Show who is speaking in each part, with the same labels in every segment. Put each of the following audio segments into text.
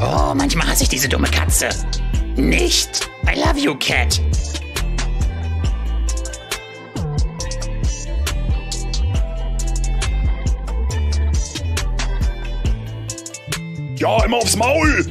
Speaker 1: Oh, manchmal hasse ich diese dumme Katze. Nicht. I love you, Cat.
Speaker 2: Ja, immer aufs Maul!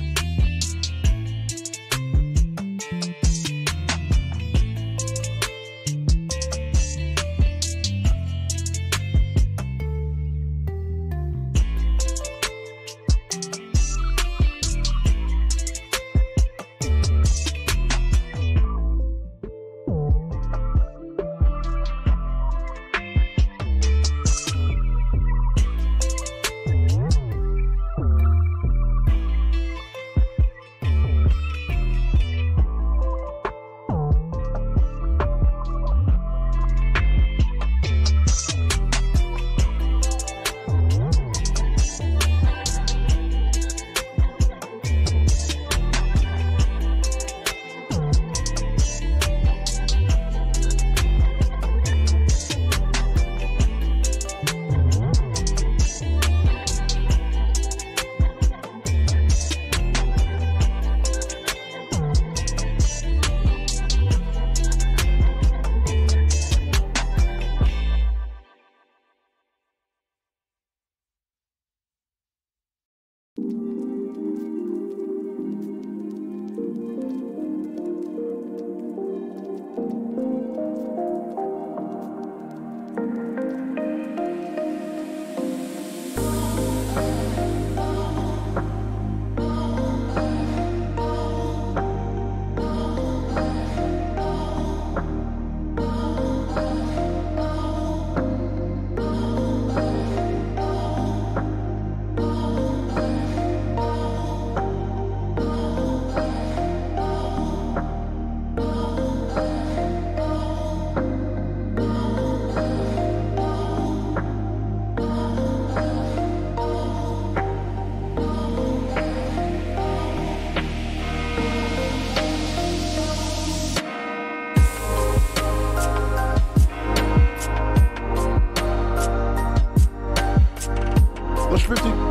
Speaker 2: Was schwimmt die?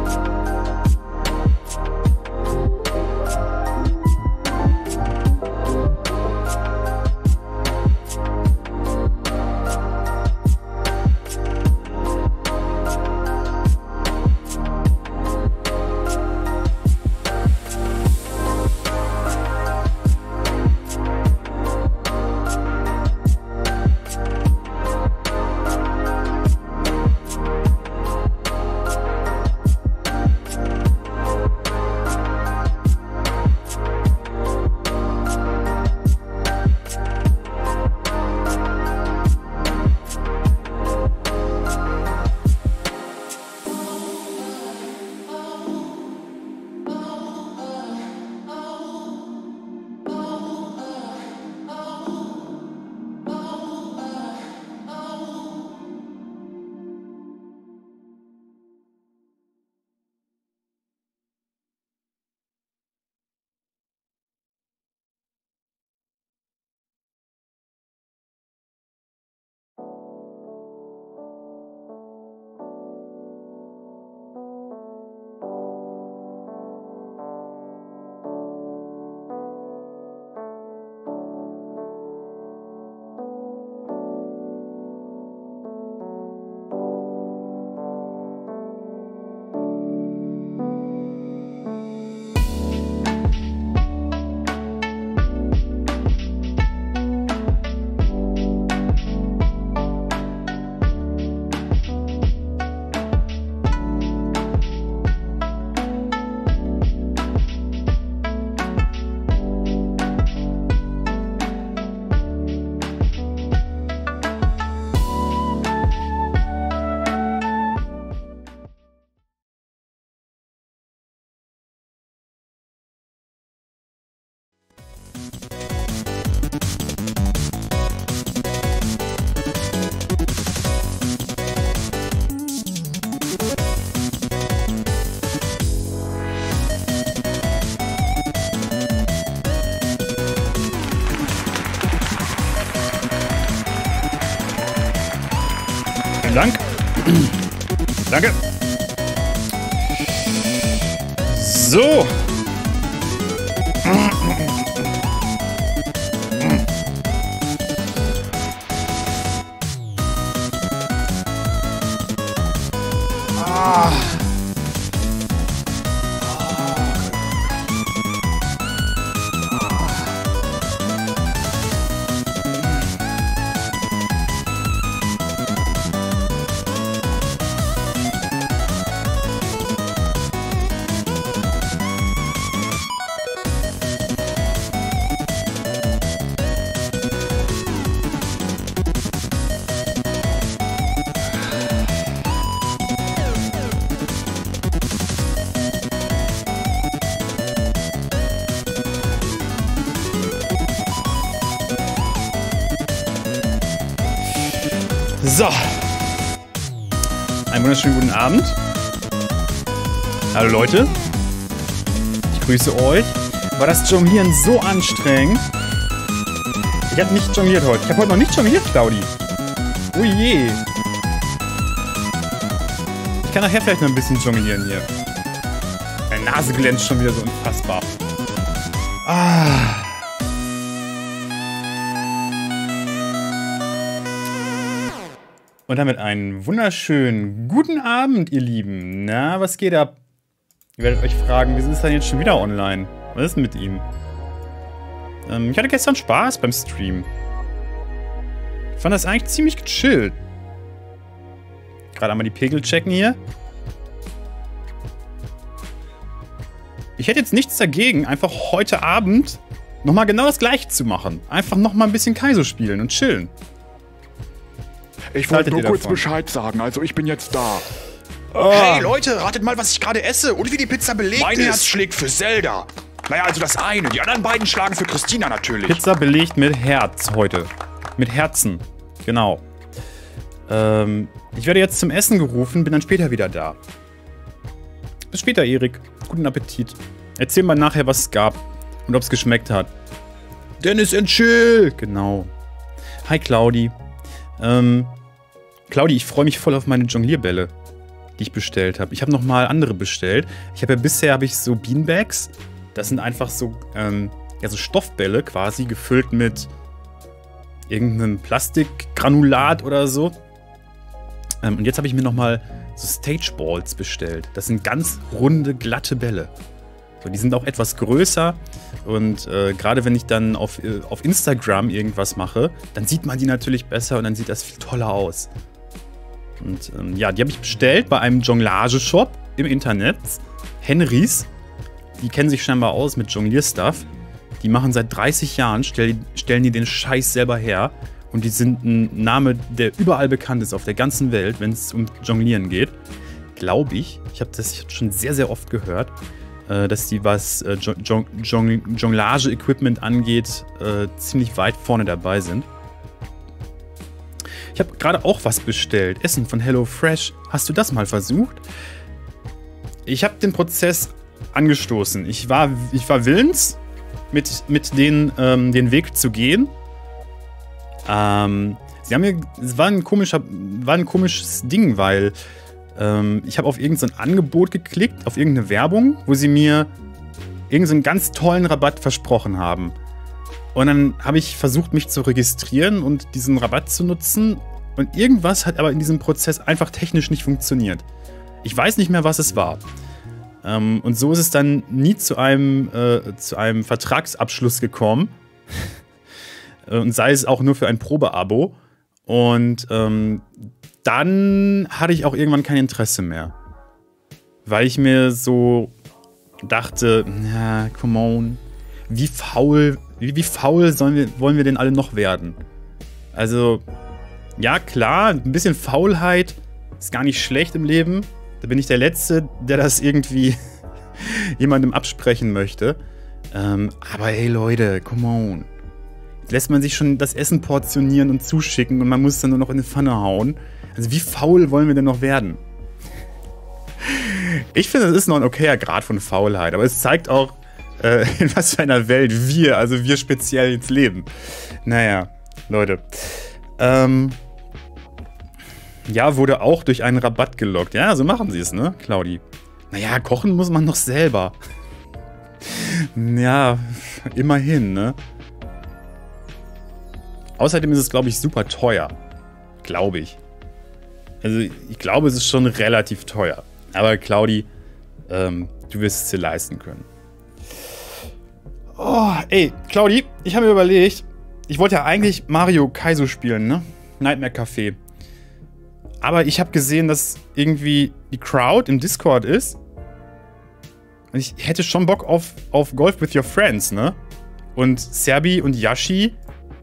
Speaker 3: Vielen Dank. Danke. So. So. Einen wunderschönen guten Abend. Hallo Leute. Ich grüße euch. War das Jonglieren so anstrengend? Ich habe nicht jongliert heute. Ich habe heute noch nicht jongliert, Claudi. Oh je. Ich kann nachher vielleicht noch ein bisschen jonglieren hier. Meine Nase glänzt schon wieder so unfassbar. Ah. Und damit einen wunderschönen guten Abend, ihr Lieben. Na, was geht ab? Ihr werdet euch fragen, wieso ist er jetzt schon wieder online? Was ist denn mit ihm? Ich hatte gestern Spaß beim Stream. Ich fand das eigentlich ziemlich gechillt. Gerade einmal die Pegel checken hier. Ich hätte jetzt nichts dagegen, einfach heute Abend nochmal genau das Gleiche zu machen. Einfach nochmal ein bisschen Kaizo spielen und chillen.
Speaker 2: Ich wollte nur kurz Bescheid sagen, also ich bin jetzt da.
Speaker 4: Oh. Hey Leute, ratet mal, was ich gerade esse und wie die Pizza belegt ist.
Speaker 2: Mein Herz schlägt für Zelda. Naja, also das eine. Die anderen beiden schlagen für Christina natürlich.
Speaker 3: Pizza belegt mit Herz heute. Mit Herzen. Genau. Ich werde jetzt zum Essen gerufen, bin dann später wieder da. Bis später, Erik. Guten Appetit. Erzähl mal nachher, was es gab und ob es geschmeckt hat. Dennis and Chill. Genau. Hi, Claudi. Claudi, ich freue mich voll auf meine Jonglierbälle, die ich bestellt habe. Ich habe nochmal andere bestellt. Ich habe ja bisher so Beanbags. Das sind einfach so, ja, so Stoffbälle quasi, gefüllt mit irgendeinem Plastikgranulat oder so. Und jetzt habe ich mir nochmal so Stageballs bestellt. Das sind ganz runde, glatte Bälle. So, die sind auch etwas größer. Und gerade wenn ich dann auf Instagram irgendwas mache, dann sieht man die natürlich besser und dann sieht das viel toller aus. Und ja, die habe ich bestellt bei einem Jonglage-Shop im Internet. Henrys. Die kennen sich scheinbar aus mit Jonglier-Stuff. Die machen seit 30 Jahren, stellen die den Scheiß selber her. Und die sind ein Name, der überall bekannt ist auf der ganzen Welt, wenn es um Jonglieren geht. Glaube ich. Ich habe das schon sehr, sehr oft gehört. Dass die, was Jonglage-Equipment angeht, ziemlich weit vorne dabei sind. Ich habe gerade auch was bestellt. Essen von HelloFresh. Hast du das mal versucht? Ich habe den Prozess angestoßen. Ich war willens, mit denen den Weg zu gehen. Es war ein komisches Ding, weil ich habe auf irgendein Angebot geklickt, auf irgendeine Werbung, wo sie mir irgendeinen ganz tollen Rabatt versprochen haben. Und dann habe ich versucht, mich zu registrieren und diesen Rabatt zu nutzen. Und irgendwas hat aber in diesem Prozess einfach technisch nicht funktioniert. Ich weiß nicht mehr, was es war. Und so ist es dann nie zu einem Vertragsabschluss gekommen. Und sei es auch nur für ein Probeabo. Und dann hatte ich auch irgendwann kein Interesse mehr. Weil ich mir so dachte, na, come on, wie faul wollen wir denn alle noch werden? Also, ja klar, ein bisschen Faulheit ist gar nicht schlecht im Leben. Da bin ich der Letzte, der das irgendwie jemandem absprechen möchte. Aber hey Leute, come on. Lässt man sich schon das Essen portionieren und zuschicken und man muss es dann nur noch in die Pfanne hauen. Also wie faul wollen wir denn noch werden? Ich finde, das ist noch ein okayer Grad von Faulheit, aber es zeigt auch, in was für einer Welt wir speziell jetzt leben. Naja, Leute. Ja, wurde auch durch einen Rabatt gelockt. Ja, so machen sie es, ne, Claudi? Naja, kochen muss man doch selber. Ja, immerhin, ne? Außerdem ist es, glaube ich, super teuer. Glaube ich. Also, ich glaube, es ist schon relativ teuer. Aber, Claudi, du wirst es dir leisten können. Oh, ey, Claudi, ich habe mir überlegt, ich wollte ja eigentlich Mario Kaizo spielen, ne? Nightmare Café. Aber ich habe gesehen, dass irgendwie die Crowd im Discord ist. Und ich hätte schon Bock auf Golf with Your Friends, ne? Und Serbi und Yashi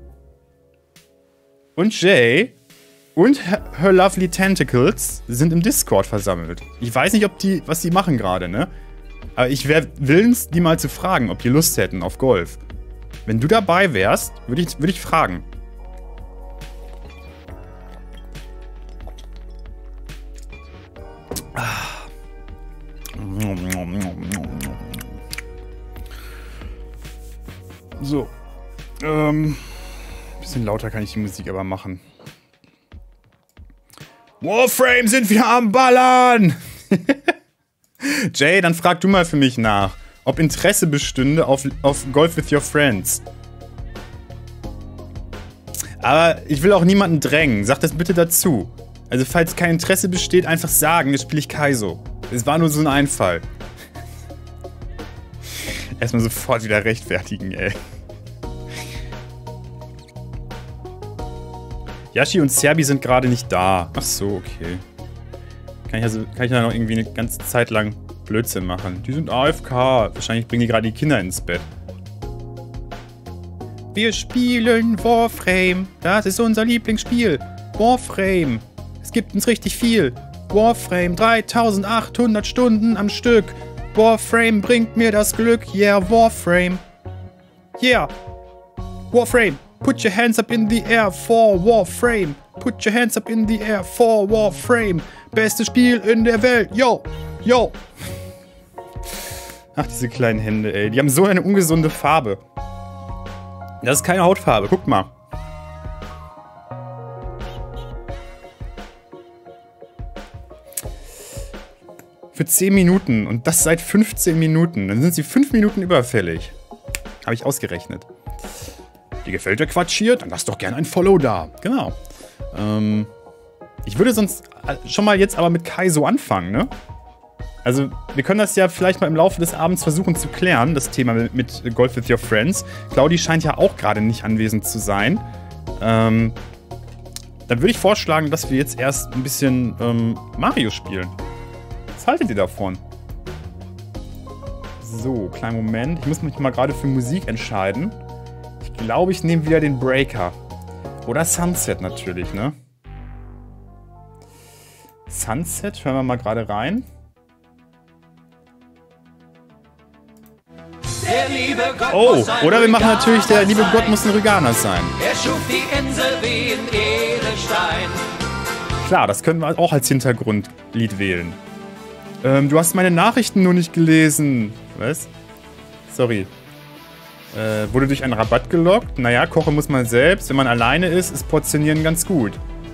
Speaker 3: und Jay und Her Lovely Tentacles sind im Discord versammelt. Ich weiß nicht, was die machen gerade, ne? Aber ich wäre willens, die mal zu fragen, ob die Lust hätten auf Golf. Wenn du dabei wärst, würde ich fragen. So. Bisschen lauter kann ich die Musik aber machen. Warframe sind wir am Ballern! Jay, dann frag du mal für mich nach, ob Interesse bestünde auf Golf with Your Friends. Aber ich will auch niemanden drängen. Sag das bitte dazu. Also falls kein Interesse besteht, einfach sagen, jetzt spiele ich Kaizo. Es war nur so ein Einfall. Erstmal sofort wieder rechtfertigen, ey. Yashi und Serbi sind gerade nicht da. Ach so, okay. Kann ich da noch irgendwie eine ganze Zeit lang Blödsinn machen? Die sind AFK. Wahrscheinlich bringen die gerade die Kinder ins Bett. Wir spielen Warframe. Das ist unser Lieblingsspiel. Warframe. Es gibt uns richtig viel. Warframe. 3800 Stunden am Stück. Warframe bringt mir das Glück. Yeah, Warframe. Yeah. Warframe. Put your hands up in the air for Warframe. Put your hands up in the air for Warframe. Bestes Spiel in der Welt. Yo. Yo. Ach, diese kleinen Hände, ey. Die haben so eine ungesunde Farbe. Das ist keine Hautfarbe. Guckt mal. Für 10 Minuten. Und das seit 15 Minuten. Dann sind sie 5 Minuten überfällig. Habe ich ausgerechnet. Dir gefällt der Quatsch hier? Dann lass doch gerne ein Follow da. Genau. Ich würde sonst schon mal jetzt aber mit Kaizo anfangen, ne? Also, wir können das ja vielleicht mal im Laufe des Abends versuchen zu klären, das Thema mit Golf with Your Friends. Claudi scheint ja auch gerade nicht anwesend zu sein. Dann würde ich vorschlagen, dass wir jetzt erst ein bisschen Mario spielen. Was haltet ihr davon? So, kleinen Moment. Ich muss mich mal gerade für Musik entscheiden. Ich glaube, ich nehme wieder den Breaker. Oder Sunset natürlich, ne? Sunset, hören wir mal gerade rein. Oh, oder wir machen natürlich, der liebe Gott muss ein Riganer sein. Er schuf die Insel wie in Edelstein. Klar, das können wir auch als Hintergrundlied wählen. Du hast meine Nachrichten nur nicht gelesen. Was? Sorry. Wurde durch einen Rabatt gelockt? Naja, kochen muss man selbst. Wenn man alleine ist Portionieren ganz gut.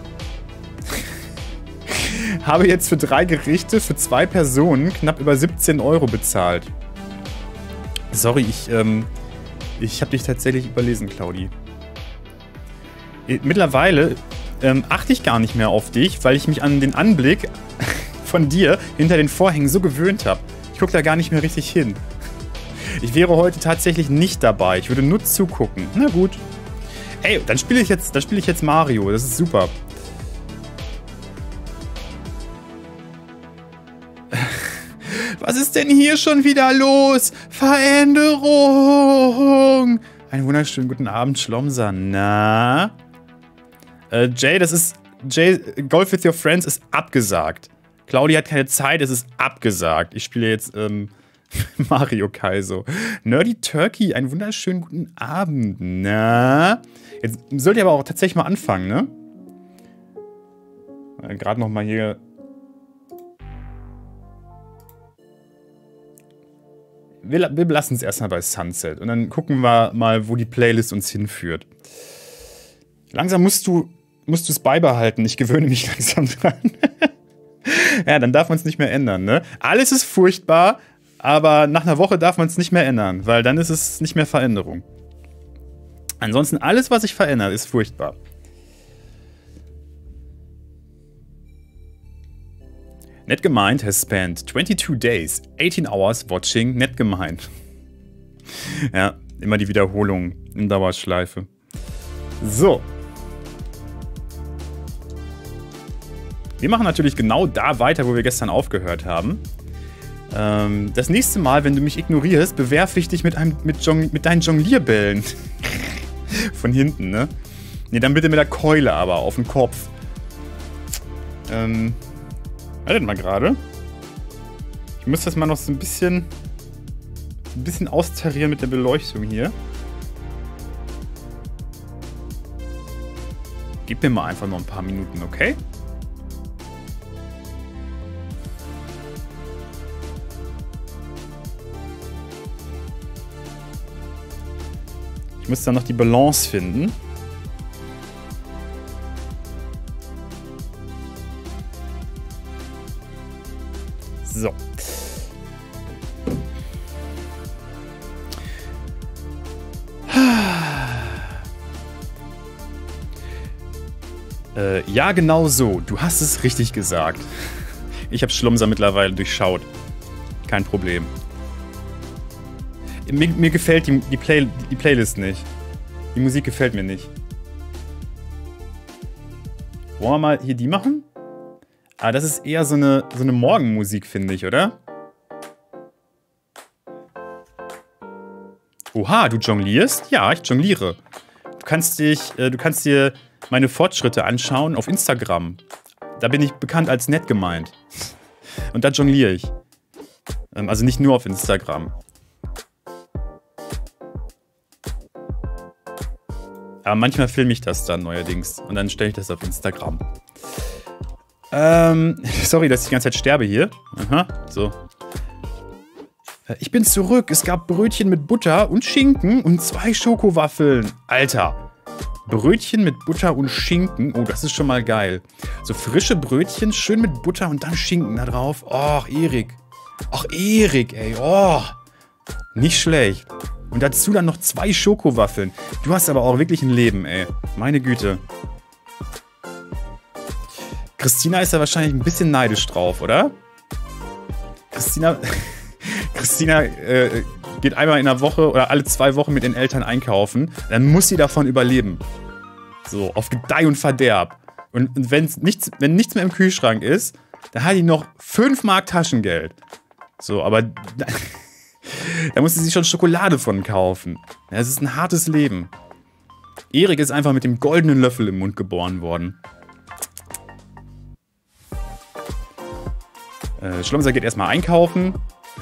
Speaker 3: Habe jetzt für 3 Gerichte für 2 Personen knapp über 17 € bezahlt. Sorry, ich habe dich tatsächlich überlesen, Claudi. Mittlerweile achte ich gar nicht mehr auf dich, weil ich mich an den Anblick von dir hinter den Vorhängen so gewöhnt habe. Ich gucke da gar nicht mehr richtig hin. Ich wäre heute tatsächlich nicht dabei. Ich würde nur zugucken. Na gut. Ey, dann spiele ich jetzt Mario. Das ist super. Was ist denn hier schon wieder los? Veränderung! Einen wunderschönen guten Abend, Schlomser. Na? Jay, Golf with Your Friends ist abgesagt. Claudia hat keine Zeit, es ist abgesagt. Ich spiele jetzt, Mario Kaizo. Nerdy Turkey, einen wunderschönen guten Abend. Na? Jetzt sollt ihr aber auch tatsächlich mal anfangen, ne? Gerade noch mal hier... Wir belassen es erstmal bei Sunset und dann gucken wir mal, wo die Playlist uns hinführt. Langsam musst du es beibehalten. Ich gewöhne mich langsam dran. Ja, dann darf man es nicht mehr ändern, ne? Alles ist furchtbar, Aber nach einer Woche darf man es nicht mehr ändern, weil dann ist es nicht mehr Veränderung. Ansonsten alles, was sich verändert, ist furchtbar. Netgemeint has spent 22 days, 18 hours watching Netgemeint. Ja, immer die Wiederholung in Dauerschleife. So. Wir machen natürlich genau da weiter, wo wir gestern aufgehört haben. Das nächste Mal, wenn du mich ignorierst, bewerfe ich dich mit deinen Jonglierbällen. Von hinten, ne? Ne, dann bitte mit der Keule aber auf den Kopf. Wartet mal gerade. Ich muss das mal noch so ein bisschen austarieren mit der Beleuchtung hier. Gib mir mal einfach noch ein paar Minuten, okay? Ich muss dann noch die Balance finden. So. Ja, genau so. Du hast es richtig gesagt. Ich habe Schlumser mittlerweile durchschaut. Kein Problem. Mir gefällt die Playlist nicht. Die Musik gefällt mir nicht. Wollen wir mal hier die machen? Ah, das ist eher so eine Morgenmusik, finde ich, oder? Oha, du jonglierst? Ja, ich jongliere. Du kannst dir meine Fortschritte anschauen auf Instagram. Da bin ich bekannt als Netgemeint. Und da jongliere ich. Also nicht nur auf Instagram. Aber manchmal filme ich das dann neuerdings. Und dann stelle ich das auf Instagram. Sorry, dass ich die ganze Zeit sterbe hier. Aha, so. Ich bin zurück. Es gab Brötchen mit Butter und Schinken und 2 Schokowaffeln. Alter. Brötchen mit Butter und Schinken. Oh, das ist schon mal geil. So frische Brötchen, schön mit Butter und dann Schinken da drauf. Och, Erik. Och, Erik, ey. Oh. Nicht schlecht. Und dazu dann noch 2 Schokowaffeln. Du hast aber auch wirklich ein Leben, ey. Meine Güte. Christina ist da wahrscheinlich ein bisschen neidisch drauf, oder? Christina geht einmal in der Woche oder alle 2 Wochen mit den Eltern einkaufen. Dann muss sie davon überleben. So, auf Gedeih und Verderb. Und wenn nichts mehr im Kühlschrank ist, dann hat die noch 5 Mark Taschengeld. So, aber da muss sie sich schon Schokolade von kaufen. Es ist ein hartes Leben. Erik ist einfach mit dem goldenen Löffel im Mund geboren worden. Schlomser geht erstmal einkaufen.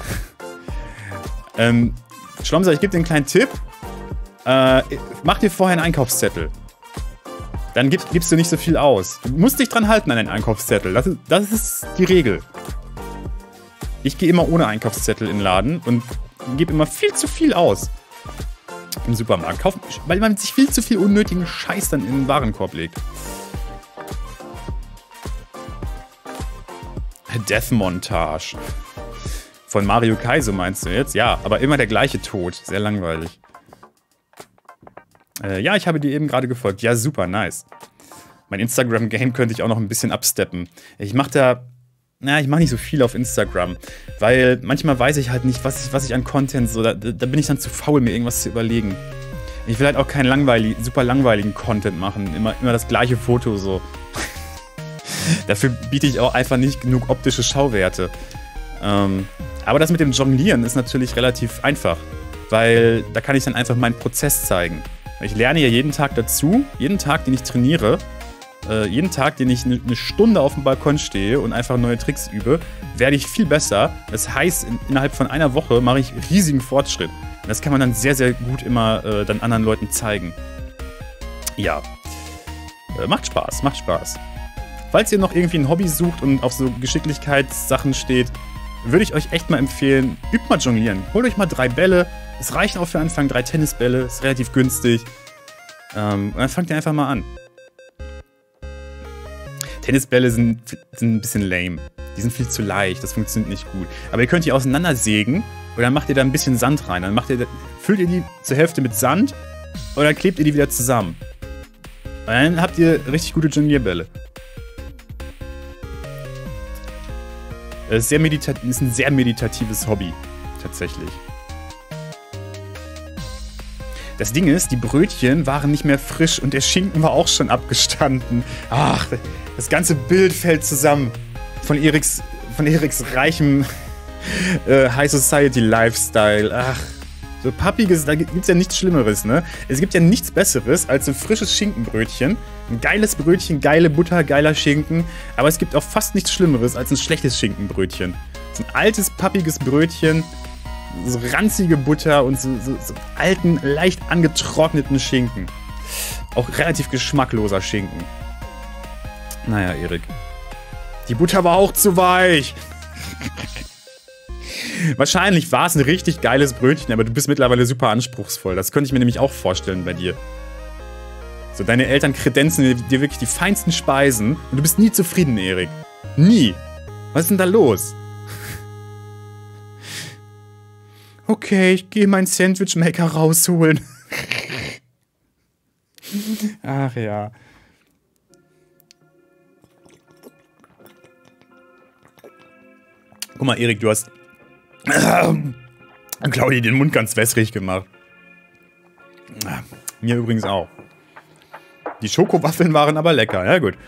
Speaker 3: Schlomser, ich gebe dir einen kleinen Tipp. Mach dir vorher einen Einkaufszettel. Dann gibst du nicht so viel aus. Du musst dich dran halten an den Einkaufszettel. Das ist die Regel. Ich gehe immer ohne Einkaufszettel in den Laden und gebe immer viel zu viel aus. Im Supermarkt. Weil man sich viel zu viel unnötigen Scheiß dann in den Warenkorb legt. Death-Montage. Von Mario Kaizo meinst du jetzt? Ja, aber immer der gleiche Tod. Sehr langweilig. Ja, ich habe dir eben gerade gefolgt. Ja, super, nice. Mein Instagram-Game könnte ich auch noch ein bisschen absteppen. Ich mache nicht so viel auf Instagram, weil manchmal weiß ich halt nicht, was ich an Content so, da bin ich dann zu faul, mir irgendwas zu überlegen. Ich will halt auch keinen super langweiligen Content machen, immer das gleiche Foto so. Dafür biete ich auch einfach nicht genug optische Schauwerte. Aber das mit dem Jonglieren ist natürlich relativ einfach, weil da kann ich dann einfach meinen Prozess zeigen. Ich lerne ja jeden Tag dazu, jeden Tag, den ich trainiere, jeden Tag, den ich eine Stunde auf dem Balkon stehe und einfach neue Tricks übe, werde ich viel besser. Das heißt, innerhalb von einer Woche mache ich riesigen Fortschritt. Und das kann man dann sehr, sehr gut immer dann anderen Leuten zeigen. Ja, macht Spaß, macht Spaß. Falls ihr noch irgendwie ein Hobby sucht und auf so Geschicklichkeitssachen steht, würde ich euch echt mal empfehlen, übt mal Jonglieren. Holt euch mal 3 Bälle. Es reichen auch für Anfang 3 Tennisbälle. Ist relativ günstig. Und dann fangt ihr einfach mal an. Tennisbälle sind ein bisschen lame. Die sind viel zu leicht, das funktioniert nicht gut. Aber ihr könnt die auseinandersägen und dann macht ihr da ein bisschen Sand rein. Dann füllt ihr die zur Hälfte mit Sand und dann klebt ihr die wieder zusammen. Und dann habt ihr richtig gute Jonglierbälle. Das ist ein sehr meditatives Hobby, tatsächlich. Das Ding ist, die Brötchen waren nicht mehr frisch und der Schinken war auch schon abgestanden. Ach, das ganze Bild fällt zusammen. Von Eriks reichem High Society Lifestyle. Ach, so pappiges, da gibt's ja nichts Schlimmeres, ne? Es gibt ja nichts Besseres als ein frisches Schinkenbrötchen. Ein geiles Brötchen, geile Butter, geiler Schinken. Aber es gibt auch fast nichts Schlimmeres als ein schlechtes Schinkenbrötchen. So ein altes, pappiges Brötchen, so ranzige Butter und so alten, leicht angetrockneten Schinken. Auch relativ geschmackloser Schinken. Naja, Erik. Die Butter war auch zu weich. Wahrscheinlich war es ein richtig geiles Brötchen, aber du bist mittlerweile super anspruchsvoll. Das könnte ich mir nämlich auch vorstellen bei dir. So, deine Eltern kredenzen dir wirklich die feinsten Speisen und du bist nie zufrieden, Erik. Nie. Was ist denn da los? Okay, ich gehe meinen Sandwichmaker rausholen. Ach ja. Guck mal, Erik, du hast Claudi den Mund ganz wässrig gemacht. Mir übrigens auch. Die Schokowaffeln waren aber lecker, ja gut.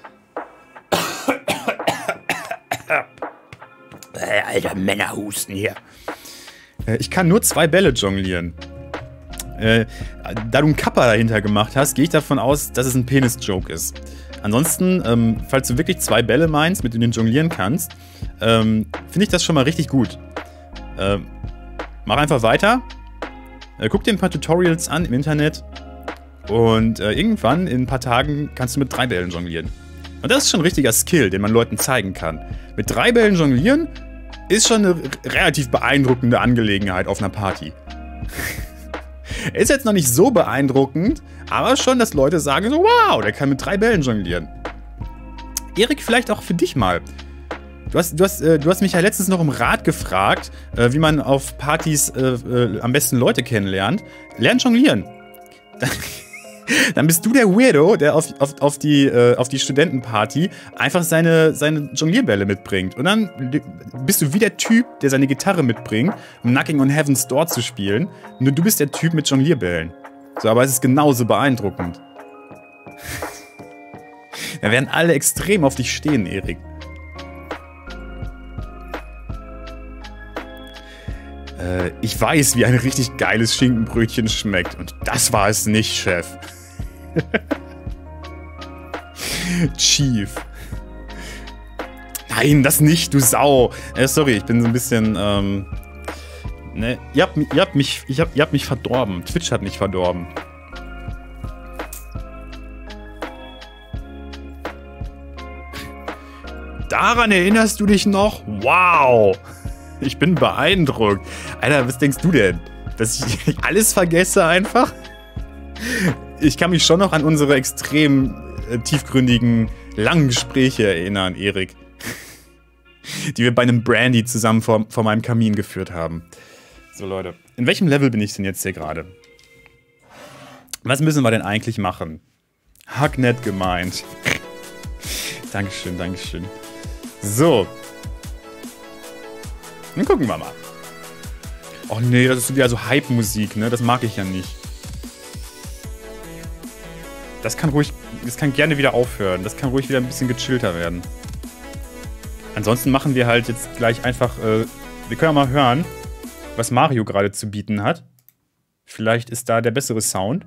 Speaker 1: Alter, Männerhusten hier.
Speaker 3: Ich kann nur 2 Bälle jonglieren. Da du einen Kappa dahinter gemacht hast, gehe ich davon aus, dass es ein Penis-Joke ist. Ansonsten, falls du wirklich 2 Bälle meinst, mit denen du jonglieren kannst, finde ich das schon mal richtig gut. Mach einfach weiter. Guck dir ein paar Tutorials an im Internet. Und irgendwann, in ein paar Tagen, kannst du mit 3 Bällen jonglieren. Und das ist schon ein richtiger Skill, den man Leuten zeigen kann. Mit 3 Bällen jonglieren ist schon eine relativ beeindruckende Angelegenheit auf einer Party. Ist jetzt noch nicht so beeindruckend, aber schon, dass Leute sagen so, wow, der kann mit 3 Bällen jonglieren. Erik, vielleicht auch für dich mal. Du hast mich ja letztens noch um Rat gefragt, wie man auf Partys am besten Leute kennenlernt. Lern jonglieren. Dann bist du der Weirdo, der auf die Studentenparty einfach seine Jonglierbälle mitbringt. Und dann bist du wie der Typ, der seine Gitarre mitbringt, um Knocking on Heaven's Door zu spielen. Nur du bist der Typ mit Jonglierbällen. So, aber es ist genauso beeindruckend. Da werden alle extrem auf dich stehen, Erik. Ich weiß, wie ein richtig geiles Schinkenbrötchen schmeckt. Und das war es nicht, Chef. Chief. Nein, das nicht, du Sau. Sorry, ich bin so ein bisschen, ne, ihr habt mich verdorben. Twitch hat mich verdorben. Daran erinnerst du dich noch? Wow. Ich bin beeindruckt. Alter, was denkst du denn? Dass ich alles vergesse einfach? Ich kann mich schon noch an unsere extrem tiefgründigen, langen Gespräche erinnern, Erik. Die wir bei einem Brandy zusammen vor meinem Kamin geführt haben. So, Leute. In welchem Level bin ich denn jetzt hier gerade? Was müssen wir denn eigentlich machen? Hacknet gemeint. Dankeschön, Dankeschön. So. Dann gucken wir mal. Oh nee, das ist wieder so Hype-Musik, ne? Das mag ich ja nicht. Das kann gerne wieder aufhören. Das kann ruhig wieder ein bisschen gechillter werden. Ansonsten machen wir halt jetzt gleich einfach, wir können ja mal hören, was Mario gerade zu bieten hat. Vielleicht ist da der bessere Sound.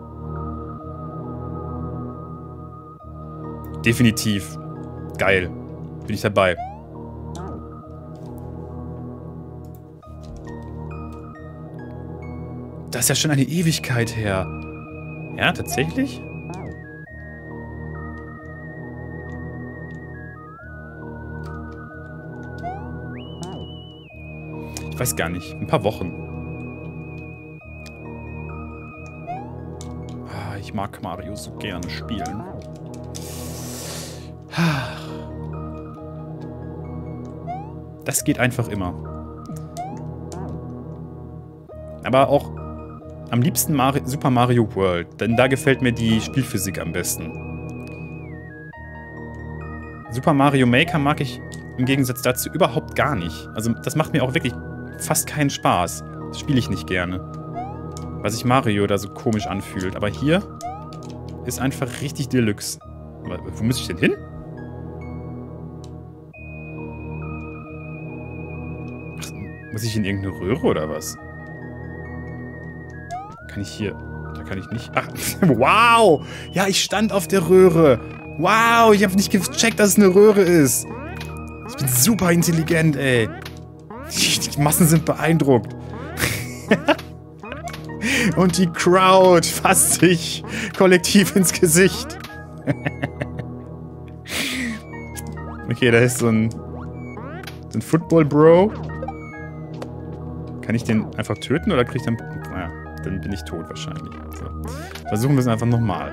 Speaker 3: Definitiv. Geil. Bin ich dabei. Das ist ja schon eine Ewigkeit her. Ja, tatsächlich? Ich weiß gar nicht. Ein paar Wochen. Ah, ich mag Mario so gerne spielen. Das geht einfach immer. Aber auch am liebsten Super Mario World, denn da gefällt mir die Spielphysik am besten. Super Mario Maker mag ich im Gegensatz dazu überhaupt gar nicht. Also das macht mir auch wirklich fast keinen Spaß. Das spiele ich nicht gerne. Weil sich Mario da so komisch anfühlt. Aber hier ist einfach richtig Deluxe. Aber wo muss ich denn hin? Ach, muss ich in irgendeine Röhre oder was? Kann ich hier... Da kann ich nicht... Ach, wow! Ja, ich stand auf der Röhre. Wow, ich habe nicht gecheckt, dass es eine Röhre ist. Ich bin super intelligent, ey. Die Massen sind beeindruckt. Und die Crowd fasst sich kollektiv ins Gesicht. Okay, da ist so ein Football-Bro. Kann ich den einfach töten oder kriege ich dann... Naja, dann bin ich tot wahrscheinlich. So. Versuchen wir es einfach nochmal.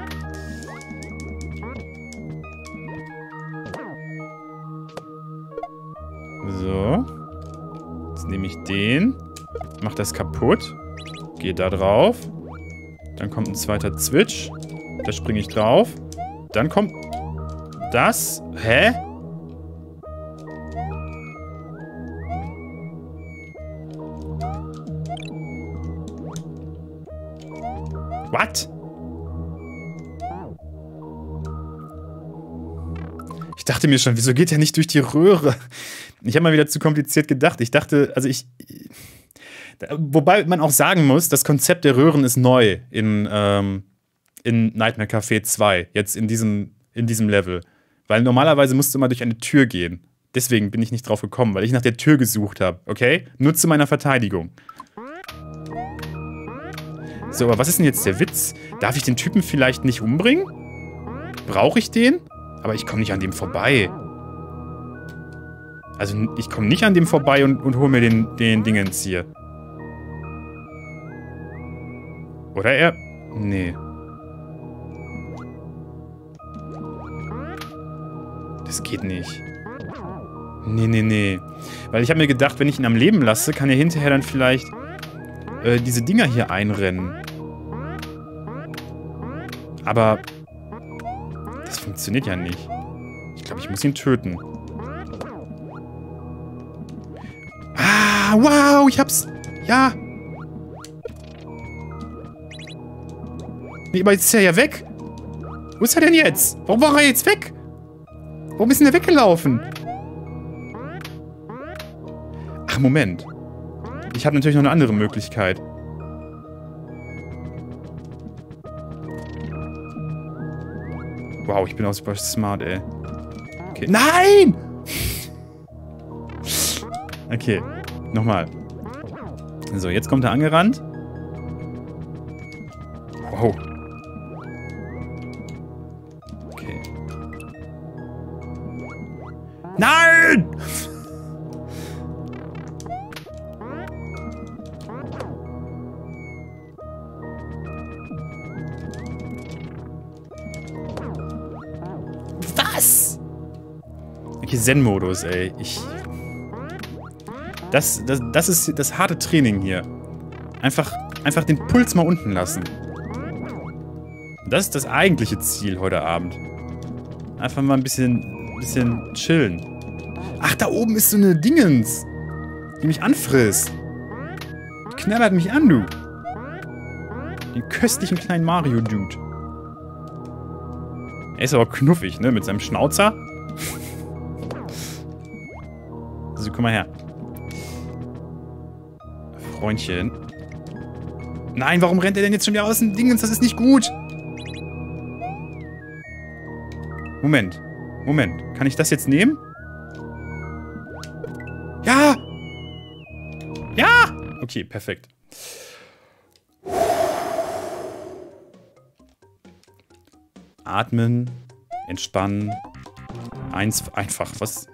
Speaker 3: So. Jetzt nehme ich den. Mach das kaputt. Gehe da drauf. Dann kommt ein zweiter Switch. Da springe ich drauf. Dann kommt das. Hä? What? Ich dachte mir schon, wieso geht der nicht durch die Röhre? Ich habe mal wieder zu kompliziert gedacht. Ich dachte, also wobei man auch sagen muss, das Konzept der Röhren ist neu in Nightmare Café 2. Jetzt in diesem Level. Weil normalerweise musst du immer durch eine Tür gehen. Deswegen bin ich nicht drauf gekommen, weil ich nach der Tür gesucht habe. Okay? Nur zu meiner Verteidigung. So, aber was ist denn jetzt der Witz? Darf ich den Typen vielleicht nicht umbringen? Brauche ich den? Aber ich komme nicht an dem vorbei. Also, ich komme nicht an dem vorbei und hole mir den Dingens hier. Oder er... Nee. Das geht nicht. Nee. Weil ich habe mir gedacht, wenn ich ihn am Leben lasse, kann er hinterher dann vielleicht diese Dinger hier einrennen. Aber das funktioniert ja nicht. Ich glaube, ich muss ihn töten. Ah, wow, ich hab's. Ja. Nee, aber jetzt ist er ja weg. Wo ist er denn jetzt? Warum war er jetzt weg? Warum ist denn er weggelaufen? Ach, Moment. Ich habe natürlich noch eine andere Möglichkeit. Wow, ich bin auch super smart, ey. Okay. Nein! Okay, nochmal. So, jetzt kommt er angerannt. Wow. Okay. Nein! Was? Okay, Zen-Modus, ey. Das ist das harte Training hier. Einfach den Puls mal unten lassen. Das ist das eigentliche Ziel heute Abend. Einfach mal ein bisschen chillen. Ach, da oben ist so eine Dingens, die mich anfrisst. Die knabbert mich an, du. Den köstlichen kleinen Mario-Dude. Er ist aber knuffig, ne? Mit seinem Schnauzer. Also, komm mal her. Freundchen. Nein, warum rennt er denn jetzt schon wieder aus dem Dingens? Das ist nicht gut. Moment. Kann ich das jetzt nehmen? Ja! Ja! Okay, perfekt. Atmen. Entspannen. Einfach. Was?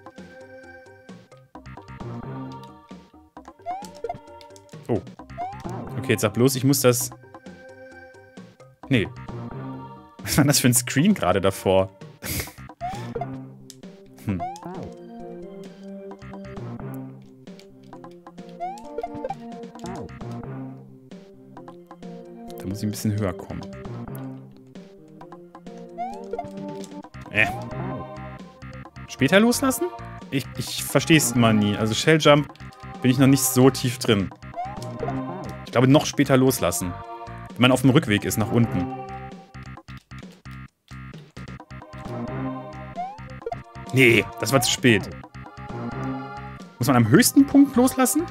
Speaker 3: Oh. Okay, jetzt sag bloß, ich muss das... Nee. Was war das für ein Screen gerade davor? muss ich ein bisschen höher kommen. Später loslassen? Ich verstehe es immer nie. Also Shelljump bin ich noch nicht so tief drin. Ich glaube, noch später loslassen. Wenn man auf dem Rückweg ist, nach unten. Nee, das war zu spät. Muss man am höchsten Punkt loslassen?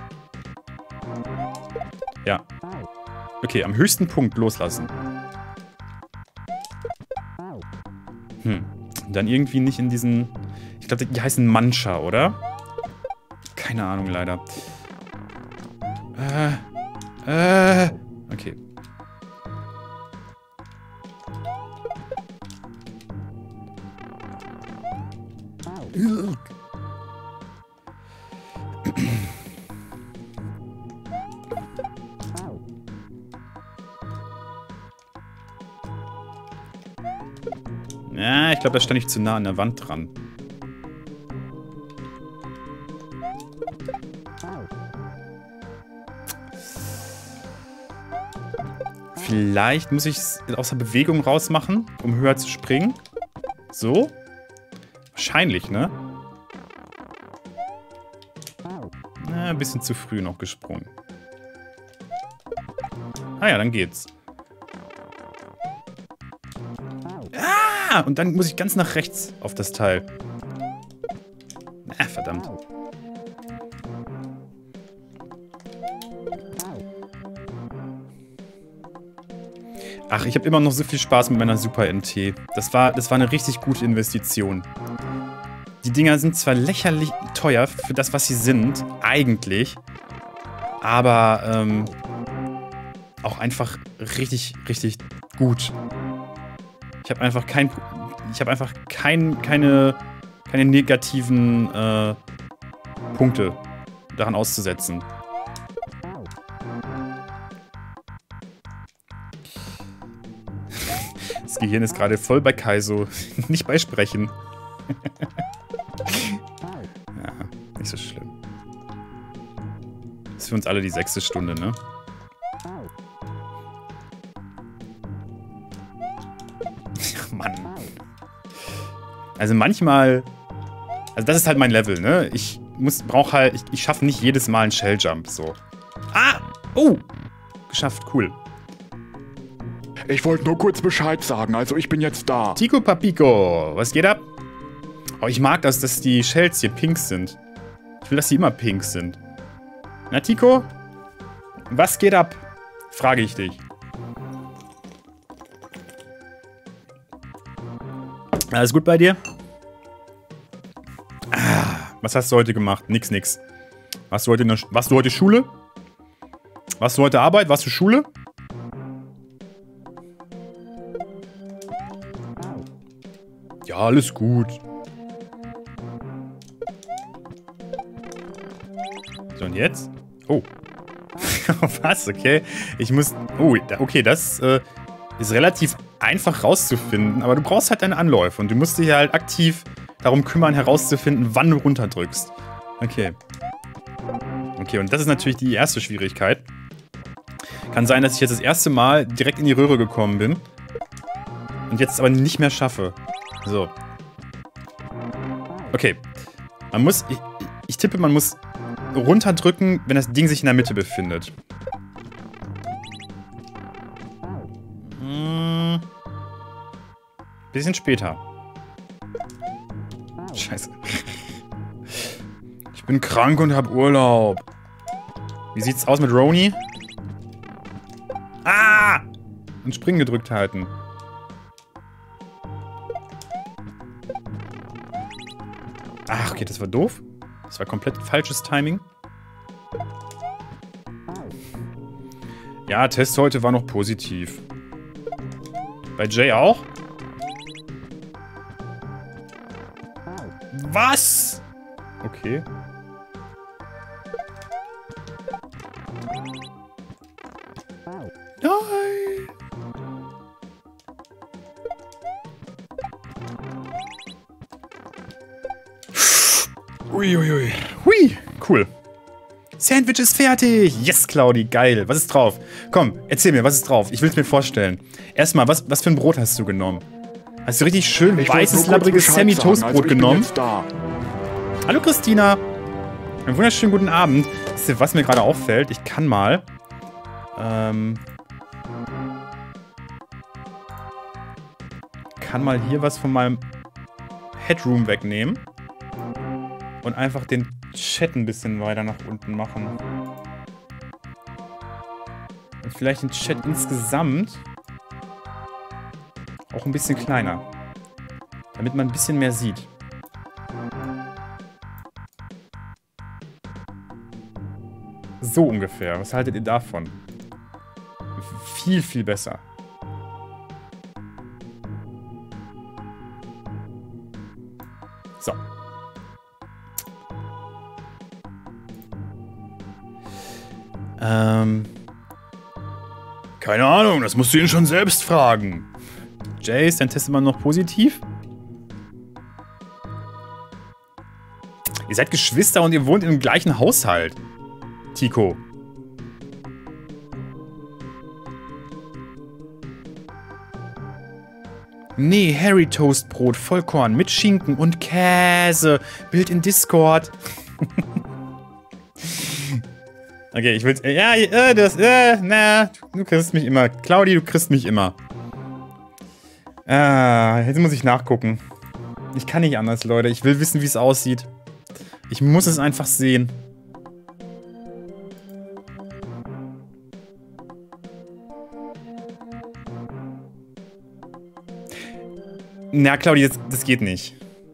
Speaker 3: Ja. Okay, am höchsten Punkt loslassen. Dann irgendwie nicht in diesen... Ich glaube, die heißen Mancha, oder? Keine Ahnung, leider. Okay. Ja, ich glaube, da stand ich zu nah an der Wand dran. Vielleicht muss ich es aus der Bewegung rausmachen, um höher zu springen. So? Wahrscheinlich, ne? Na, ein bisschen zu früh noch gesprungen. Ah ja, dann geht's. Ah! Und dann muss ich ganz nach rechts auf das Teil. Ah, verdammt. Ach, ich habe immer noch so viel Spaß mit meiner Super NT. Das war eine richtig gute Investition. Die Dinger sind zwar lächerlich teuer für das, was sie sind, eigentlich, aber auch einfach richtig, richtig gut. Ich habe einfach keine negativen Punkte daran auszusetzen. Das Gehirn ist gerade voll bei Kaizo. Nicht bei Sprechen. Ja, nicht so schlimm. Das ist für uns alle die 6. Stunde, ne? Mann. Also manchmal... Also das ist halt mein Level, ne? Ich schaffe nicht jedes Mal einen Shelljump, so. Ah! Oh! Geschafft, cool.
Speaker 2: Ich wollte nur kurz Bescheid sagen, also ich bin jetzt da.
Speaker 3: Tico Papico, was geht ab? Oh, ich mag das, dass die Shells hier pink sind. Ich will, dass sie immer pink sind. Na, Tico? Was geht ab? Frage ich dich. Alles gut bei dir? Ah, was hast du heute gemacht? Nix. Warst du heute Schule? Warst du heute Arbeit? Warst du Schule? Ja, alles gut. So, und jetzt? Oh. Was? Okay. Ich muss... Oh, okay, das ist relativ einfach rauszufinden, aber du brauchst halt deine Anläufe und du musst dich halt aktiv darum kümmern, herauszufinden, wann du runterdrückst. Okay. Okay, und das ist natürlich die erste Schwierigkeit. Kann sein, dass ich jetzt das erste Mal direkt in die Röhre gekommen bin und jetzt aber nicht mehr schaffe. So. Okay. Man muss... Ich tippe, man muss runterdrücken, wenn das Ding sich in der Mitte befindet. Bisschen später. Scheiße. Ich bin krank und hab Urlaub. Wie sieht's aus mit Roni? Ah! Und Springen gedrückt halten. Ach, okay, das war doof. Das war komplett falsches Timing. Ja, Test heute war noch positiv. Bei Jay auch? Was? Okay. Nein! Uiuiui. Hui, cool. Sandwich ist fertig. Yes, Claudi, geil. Was ist drauf? Komm, erzähl mir, was ist drauf? Ich will es mir vorstellen. Erstmal, was für ein Brot hast du genommen? Hast du richtig schön weißes, labbriges Semi-Toastbrot genommen? Hallo, Christina. Einen wunderschönen guten Abend. Wisst ihr, was mir gerade auffällt? Ich kann mal... kann mal hier was von meinem Headroom wegnehmen. Und einfach den Chat ein bisschen weiter nach unten machen. Und vielleicht den Chat insgesamt auch ein bisschen kleiner. Damit man ein bisschen mehr sieht. So ungefähr. Was haltet ihr davon? Viel, viel besser. So. Keine Ahnung, das musst du ihn schon selbst fragen. Jace, dein Test immer noch positiv? Ihr seid Geschwister und ihr wohnt im gleichen Haushalt. Tico. Nee, Harry Toastbrot, Vollkorn mit Schinken und Käse. Bild in Discord. Okay, ich will's. Ja, du kriegst mich immer. Claudi, du kriegst mich immer. Jetzt muss ich nachgucken. Ich kann nicht anders, Leute. Ich will wissen, wie es aussieht. Ich muss es einfach sehen. Na, Claudi, das geht nicht.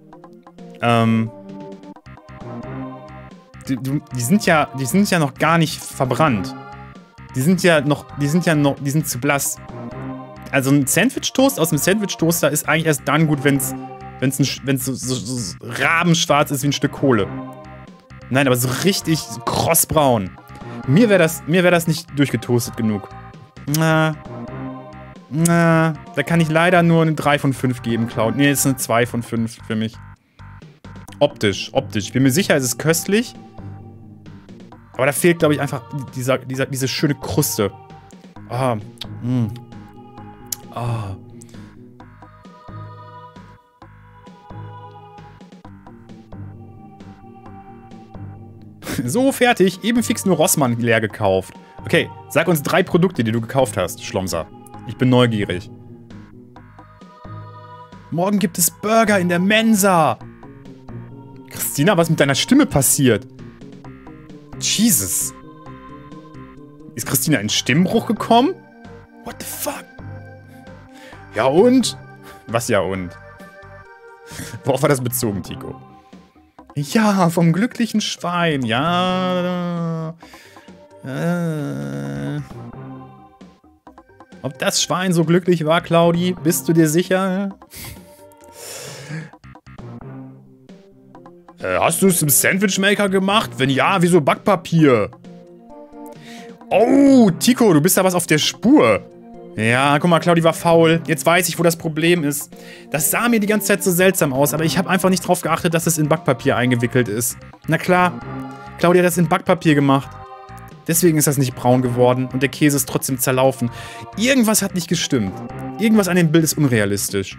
Speaker 3: Die sind ja noch gar nicht verbrannt. Die sind zu blass. Also ein Sandwich-Toast aus dem Sandwich-Toaster ist eigentlich erst dann gut, wenn's so rabenschwarz ist wie ein Stück Kohle. Nein, aber so richtig krossbraun. Mir wär das nicht durchgetoastet genug. Da kann ich leider nur eine 3 von 5 geben, Claudi. Nee, das ist eine 2 von 5 für mich. Optisch. Ich bin mir sicher, es ist köstlich. Aber da fehlt, glaube ich, einfach diese schöne Kruste. So, fertig. Eben fix nur Rossmann leer gekauft. Okay, sag uns 3 Produkte, die du gekauft hast, Schlomser. Ich bin neugierig. Morgen gibt es Burger in der Mensa. Christina, was ist mit deiner Stimme passiert? Jesus. Ist Christina in Stimmbruch gekommen? What the fuck? Ja und? Was ja und? Worauf war das bezogen, Tico? Ja, vom glücklichen Schwein. Ja. Ob das Schwein so glücklich war, Claudi? Bist du dir sicher? Hast du es im Sandwichmaker gemacht? Wenn ja, wieso Backpapier? Oh, Tico, du bist da was auf der Spur. Ja, guck mal, Claudi war faul. Jetzt weiß ich, wo das Problem ist. Das sah mir die ganze Zeit so seltsam aus, aber ich habe einfach nicht drauf geachtet, dass es in Backpapier eingewickelt ist. Na klar, Claudi hat das in Backpapier gemacht. Deswegen ist das nicht braun geworden und der Käse ist trotzdem zerlaufen. Irgendwas hat nicht gestimmt. Irgendwas an dem Bild ist unrealistisch.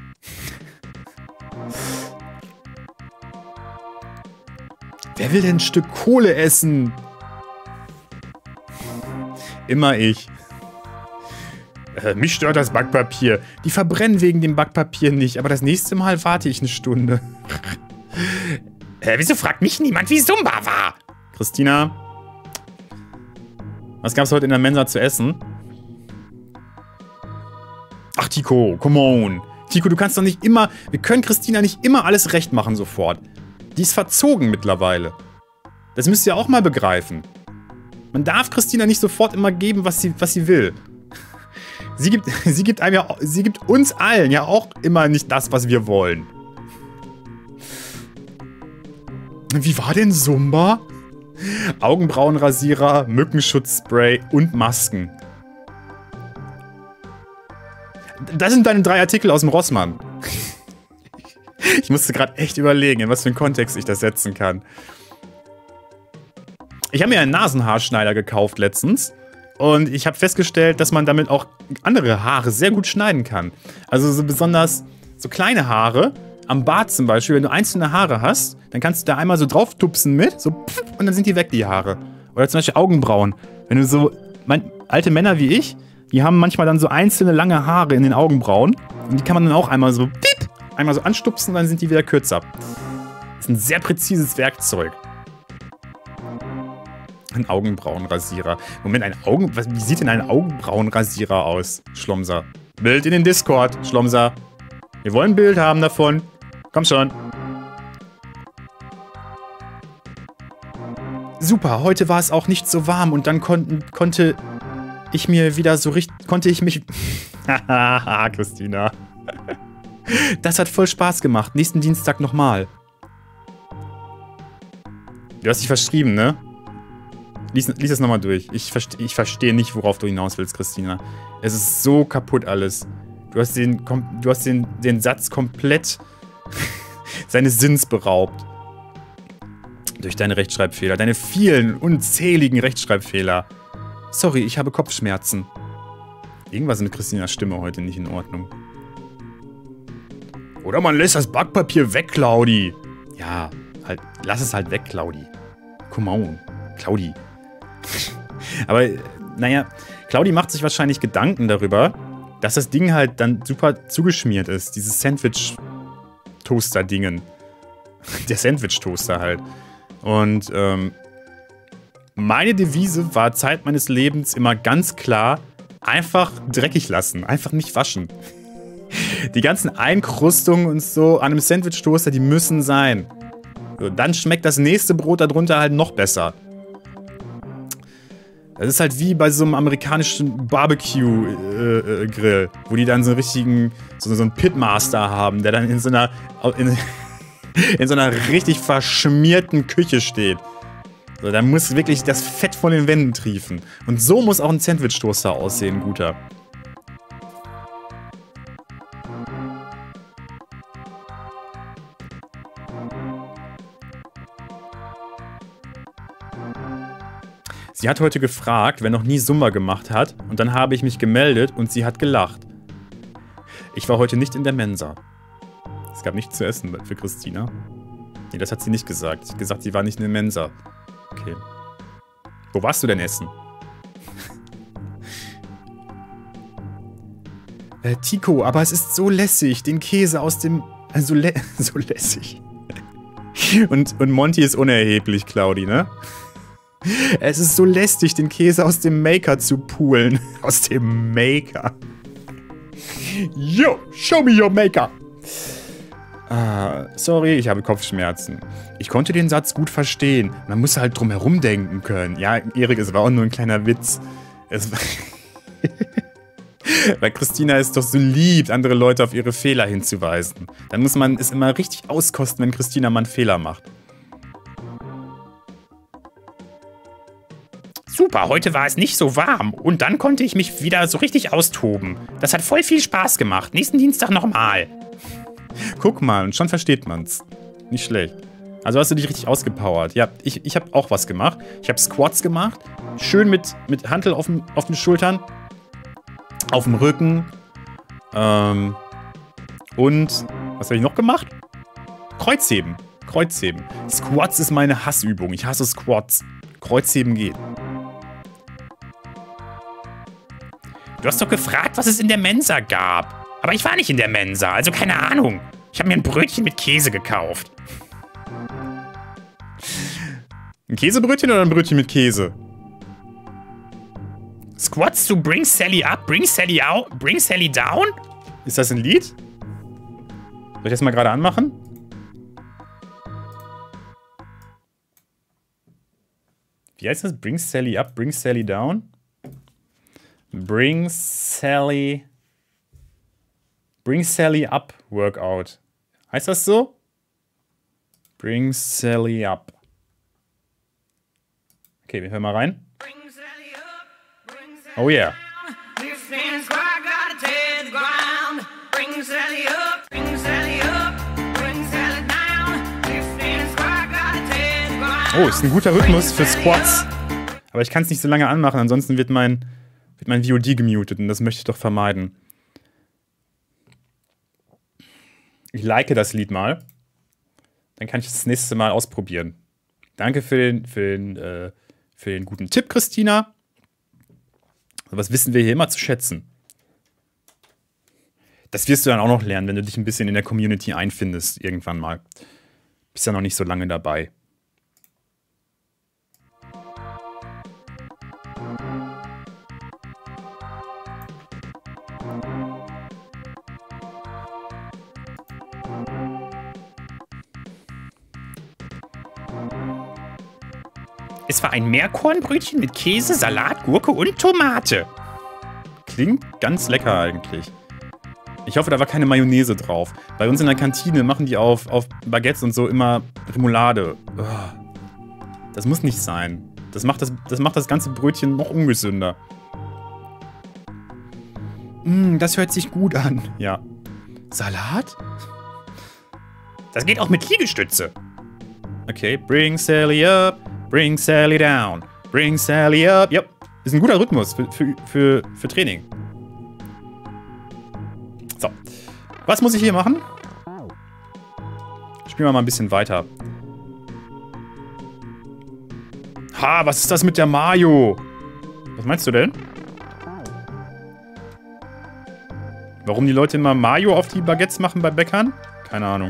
Speaker 3: Wer will denn ein Stück Kohle essen? Immer ich. Mich stört das Backpapier. Die verbrennen wegen dem Backpapier nicht, aber das nächste Mal warte ich eine Stunde.
Speaker 1: Wieso fragt mich niemand, wie Zumba war?
Speaker 3: Christina? Was gab's heute in der Mensa zu essen? Ach, Tico, come on. Tico, du kannst doch nicht immer... Wir können Christina nicht immer alles recht machen sofort. Die ist verzogen mittlerweile. Das müsst ihr auch mal begreifen. Man darf Christina nicht sofort immer geben, was sie will. Sie gibt uns allen ja auch immer nicht das, was wir wollen. Wie war denn Zumba? Augenbrauenrasierer, Mückenschutzspray und Masken. Das sind deine 3 Artikel aus dem Rossmann. Ich musste gerade echt überlegen, in was für einen Kontext ich das setzen kann. Ich habe mir einen Nasenhaarschneider gekauft letztens. Und ich habe festgestellt, dass man damit auch andere Haare sehr gut schneiden kann. Also so besonders so kleine Haare, am Bart zum Beispiel, wenn du einzelne Haare hast, dann kannst du da einmal so drauf tupsen mit, so pff, und dann sind die weg, die Haare. Oder zum Beispiel Augenbrauen. Wenn du so, alte Männer wie ich, die haben manchmal dann so einzelne lange Haare in den Augenbrauen. Und die kann man dann auch einmal so, einmal so anstupsen und dann sind die wieder kürzer. Das ist ein sehr präzises Werkzeug. Ein Augenbrauenrasierer. Moment, wie sieht denn ein Augenbrauenrasierer aus, Schlomser? Bild in den Discord, Schlomser. Wir wollen ein Bild haben davon. Komm schon. Super, heute war es auch nicht so warm und dann konnte ich mir wieder so richtig... Konnte ich mich... Haha, Christina. Das hat voll Spaß gemacht. Nächsten Dienstag nochmal. Du hast dich verschrieben, ne? Lies es nochmal durch. Ich verstehe nicht, worauf du hinaus willst, Christina. Es ist so kaputt alles. Du hast den Satz komplett seines Sinns beraubt. Durch deine Rechtschreibfehler. Deine vielen, unzähligen Rechtschreibfehler. Sorry, ich habe Kopfschmerzen. Irgendwas ist mit Christinas Stimme heute nicht in Ordnung. Oder man lässt das Backpapier weg, Claudi. Ja, halt, lass es halt weg, Claudi. Come on, Claudi. Aber, naja, Claudi macht sich wahrscheinlich Gedanken darüber, dass das Ding halt dann super zugeschmiert ist. Dieses Sandwich-Toaster-Dingen. Der Sandwich-Toaster halt. Und, meine Devise war Zeit meines Lebens immer ganz klar, einfach dreckig lassen. Einfach nicht waschen. Die ganzen Einkrustungen und so an einem Sandwich-Toaster, die müssen sein. So, dann schmeckt das nächste Brot darunter halt noch besser. Das ist halt wie bei so einem amerikanischen Barbecue-Grill, wo die dann so einen richtigen, so einen Pitmaster haben, der dann in so einer richtig verschmierten Küche steht. So, da muss wirklich das Fett von den Wänden triefen. Und so muss auch ein Sandwich-Toaster aussehen, guter. Sie hat heute gefragt, wer noch nie Zumba gemacht hat, und dann habe ich mich gemeldet und sie hat gelacht. Ich war heute nicht in der Mensa. Es gab nichts zu essen für Christina. Nee, das hat sie nicht gesagt. Sie hat gesagt, sie war nicht in der Mensa. Okay. Wo warst du denn essen? Tico, aber es ist so lässig, den Käse aus dem... so lässig. Und Monty ist unerheblich, Claudi, ne? Es ist so lästig, den Käse aus dem Maker zu poolen. Aus dem Maker. Yo, show me your Maker. Sorry, ich habe Kopfschmerzen. Ich konnte den Satz gut verstehen. Man muss halt drum herum denken können. Ja, Erik, es war auch nur ein kleiner Witz. Weil Christina ist doch so lieb, andere Leute auf ihre Fehler hinzuweisen. Dann muss man es immer richtig auskosten, wenn Christina mal einen Fehler macht.
Speaker 1: Super, heute war es nicht so warm und dann konnte ich mich wieder so richtig austoben. Das hat voll viel Spaß gemacht. Nächsten Dienstag nochmal.
Speaker 3: Guck mal, und schon versteht man's. Nicht schlecht. Also hast du dich richtig ausgepowert. Ja, ich habe auch was gemacht. Ich habe Squats gemacht. Schön mit Hantel auf den Schultern. Auf dem Rücken. Und was habe ich noch gemacht? Kreuzheben. Kreuzheben. Squats ist meine Hassübung. Ich hasse Squats. Kreuzheben geht.
Speaker 1: Du hast doch gefragt, was es in der Mensa gab. Aber ich war nicht in der Mensa, also keine Ahnung. Ich habe mir ein Brötchen mit Käse gekauft.
Speaker 3: Ein Käsebrötchen oder ein Brötchen mit Käse?
Speaker 1: Squats to bring Sally up, bring Sally out, bring Sally down?
Speaker 3: Ist das ein Lied? Soll ich das mal gerade anmachen? Wie heißt das? Bring Sally up, bring Sally down? Bring Sally up Workout. Heißt das so? Bring Sally up. Okay, wir hören mal rein. Oh yeah. Oh, ist ein guter Rhythmus für Squats. Aber ich kann es nicht so lange anmachen, ansonsten wird mein VOD gemutet und das möchte ich doch vermeiden. Ich like das Lied mal. Dann kann ich das nächste Mal ausprobieren. Danke für den guten Tipp, Christina. Was wissen wir hier immer zu schätzen? Das wirst du dann auch noch lernen, wenn du dich ein bisschen in der Community einfindest, irgendwann mal. Bist ja noch nicht so lange dabei.
Speaker 1: Es war ein Meerkornbrötchen mit Käse, Salat, Gurke und Tomate.
Speaker 3: Klingt ganz lecker eigentlich. Ich hoffe, da war keine Mayonnaise drauf. Bei uns in der Kantine machen die auf Baguettes und so immer Remoulade. Das muss nicht sein. Das macht das ganze Brötchen noch ungesünder. Das hört sich gut an. Ja. Salat?
Speaker 1: Das geht auch mit Liegestütze.
Speaker 3: Okay, bring Sally up, bring Sally down, bring Sally up. Yep, ist ein guter Rhythmus für Training. So, was muss ich hier machen? Spielen wir mal ein bisschen weiter. Ha, was ist das mit der Mayo? Was meinst du denn? Warum die Leute immer Mayo auf die Baguettes machen bei Bäckern? Keine Ahnung.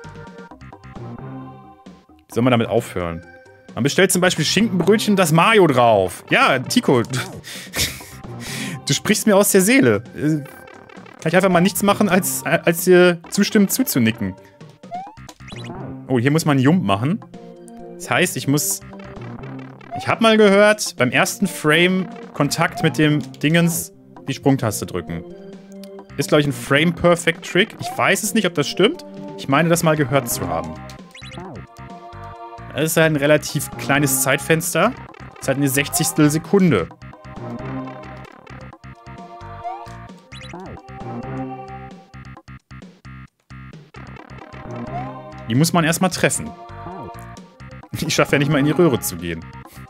Speaker 3: Wie soll man damit aufhören? Man bestellt zum Beispiel Schinkenbrötchen, das Mayo drauf. Ja, Tico, du sprichst mir aus der Seele. Kann ich einfach mal nichts machen, als dir zustimmend zuzunicken. Oh, hier muss man Jump machen. Das heißt, ich habe mal gehört, beim ersten Frame Kontakt mit dem Dingens die Sprungtaste drücken. Ist, glaube ich, ein Frame-Perfect-Trick. Ich weiß es nicht, ob das stimmt. Ich meine, das mal gehört zu haben. Das ist halt ein relativ kleines Zeitfenster. Das ist halt eine 60. Sekunde. Die muss man erstmal treffen. Ich schaffe ja nicht mal in die Röhre zu gehen.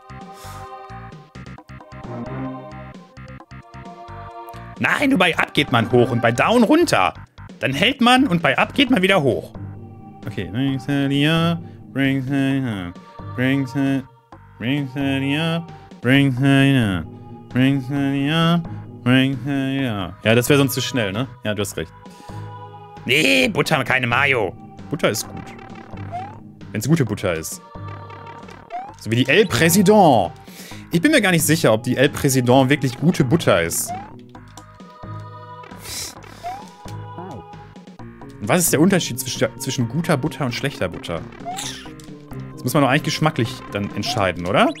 Speaker 1: Nein, nur bei Up geht man hoch und bei Down runter. Dann hält man und bei Up geht man wieder hoch.
Speaker 3: Okay, bring Sally up, bring Sally up, bring Sally up, bring Sally up, bring Sally up, bring Sally up. Ja, das wäre sonst zu schnell, ne? Ja, du hast recht.
Speaker 1: Nee, Butter, keine Mayo.
Speaker 3: Butter ist gut. Wenn es gute Butter ist. So wie die El Président. Ich bin mir gar nicht sicher, ob die El Président wirklich gute Butter ist. Was ist der Unterschied zwischen guter Butter und schlechter Butter? Das muss man doch eigentlich geschmacklich dann entscheiden, oder?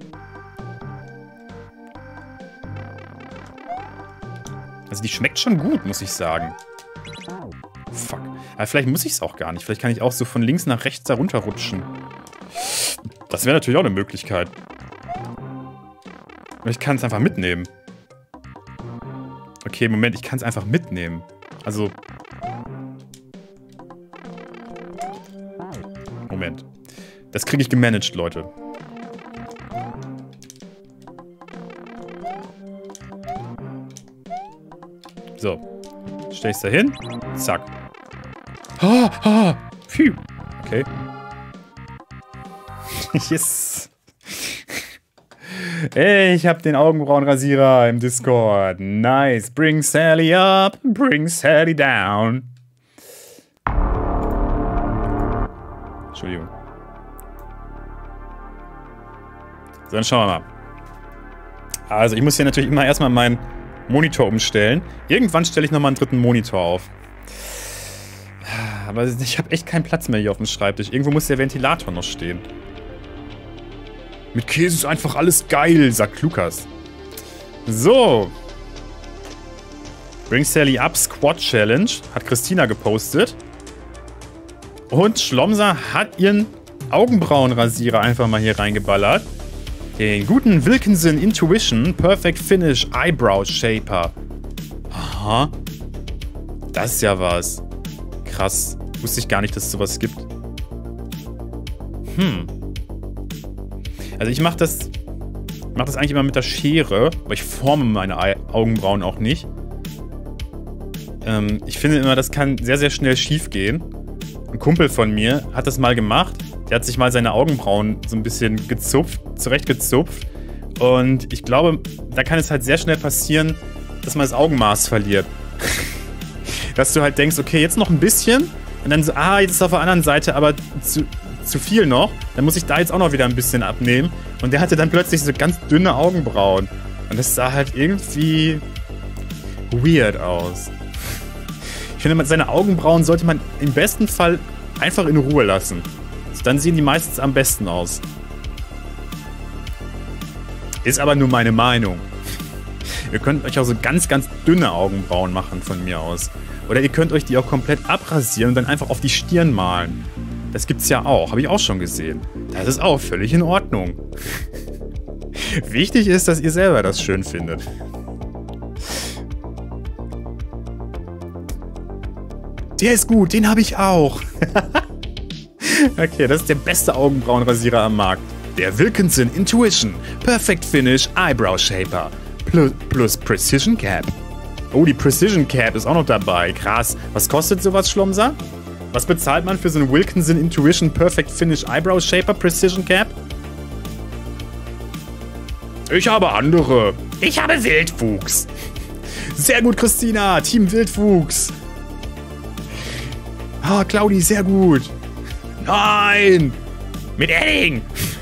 Speaker 3: Also die schmeckt schon gut, muss ich sagen. Fuck. Aber vielleicht muss ich es auch gar nicht. Vielleicht kann ich auch so von links nach rechts da runterrutschen. Das wäre natürlich auch eine Möglichkeit. Aber ich kann es einfach mitnehmen. Okay, Moment, ich kann es einfach mitnehmen. Also... Moment. Das kriege ich gemanagt, Leute. So. Stell ich's da hin. Zack. Phew. Okay. Yes. Ich hab den Augenbrauenrasierer im Discord. Nice. Bring Sally up, bring Sally down. Entschuldigung. So, dann schauen wir mal. Also, ich muss hier natürlich immer erstmal meinen Monitor umstellen. Irgendwann stelle ich nochmal einen dritten Monitor auf. Aber ich habe echt keinen Platz mehr hier auf dem Schreibtisch. Irgendwo muss der Ventilator noch stehen. Mit Käse ist einfach alles geil, sagt Lukas. So. Bring Sally Up Squat Challenge. Hat Christina gepostet. Und Schlomser hat ihren Augenbrauenrasierer einfach mal hier reingeballert. Den guten Wilkinson Intuition Perfect Finish Eyebrow Shaper. Aha. Das ist ja was. Krass. Wusste ich gar nicht, dass es sowas gibt. Also ich mache das eigentlich immer mit der Schere, aber ich forme meine Augenbrauen auch nicht. Ich finde immer, das kann sehr, sehr schnell schief gehen. Ein Kumpel von mir hat das mal gemacht. Der hat sich mal seine Augenbrauen so ein bisschen zurechtgezupft. Und ich glaube, da kann es halt sehr schnell passieren, dass man das Augenmaß verliert. Dass du halt denkst, okay, jetzt noch ein bisschen. Und dann so, jetzt ist es auf der anderen Seite, aber zu viel noch. Dann muss ich da jetzt auch noch wieder ein bisschen abnehmen. Und der hatte dann plötzlich so ganz dünne Augenbrauen. Und das sah halt irgendwie weird aus. Ich finde, seine Augenbrauen sollte man im besten Fall einfach in Ruhe lassen. Dann sehen die meistens am besten aus. Ist aber nur meine Meinung. Ihr könnt euch auch so ganz, ganz dünne Augenbrauen machen von mir aus. Oder ihr könnt euch die auch komplett abrasieren und dann einfach auf die Stirn malen. Das gibt's ja auch. Habe ich auch schon gesehen. Das ist auch völlig in Ordnung. Wichtig ist, dass ihr selber das schön findet. Der ist gut, den habe ich auch. Okay, das ist der beste Augenbrauenrasierer am Markt. Der Wilkinson Intuition Perfect Finish Eyebrow Shaper plus Precision Cap. Oh, die Precision Cap ist auch noch dabei. Krass. Was kostet sowas, Schlomser? Was bezahlt man für so einen Wilkinson Intuition Perfect Finish Eyebrow Shaper Precision Cap? Ich habe andere.
Speaker 1: Ich habe Wildwuchs.
Speaker 3: Sehr gut, Christina. Team Wildwuchs. Claudi, sehr gut. Nein!
Speaker 1: Mit Edding!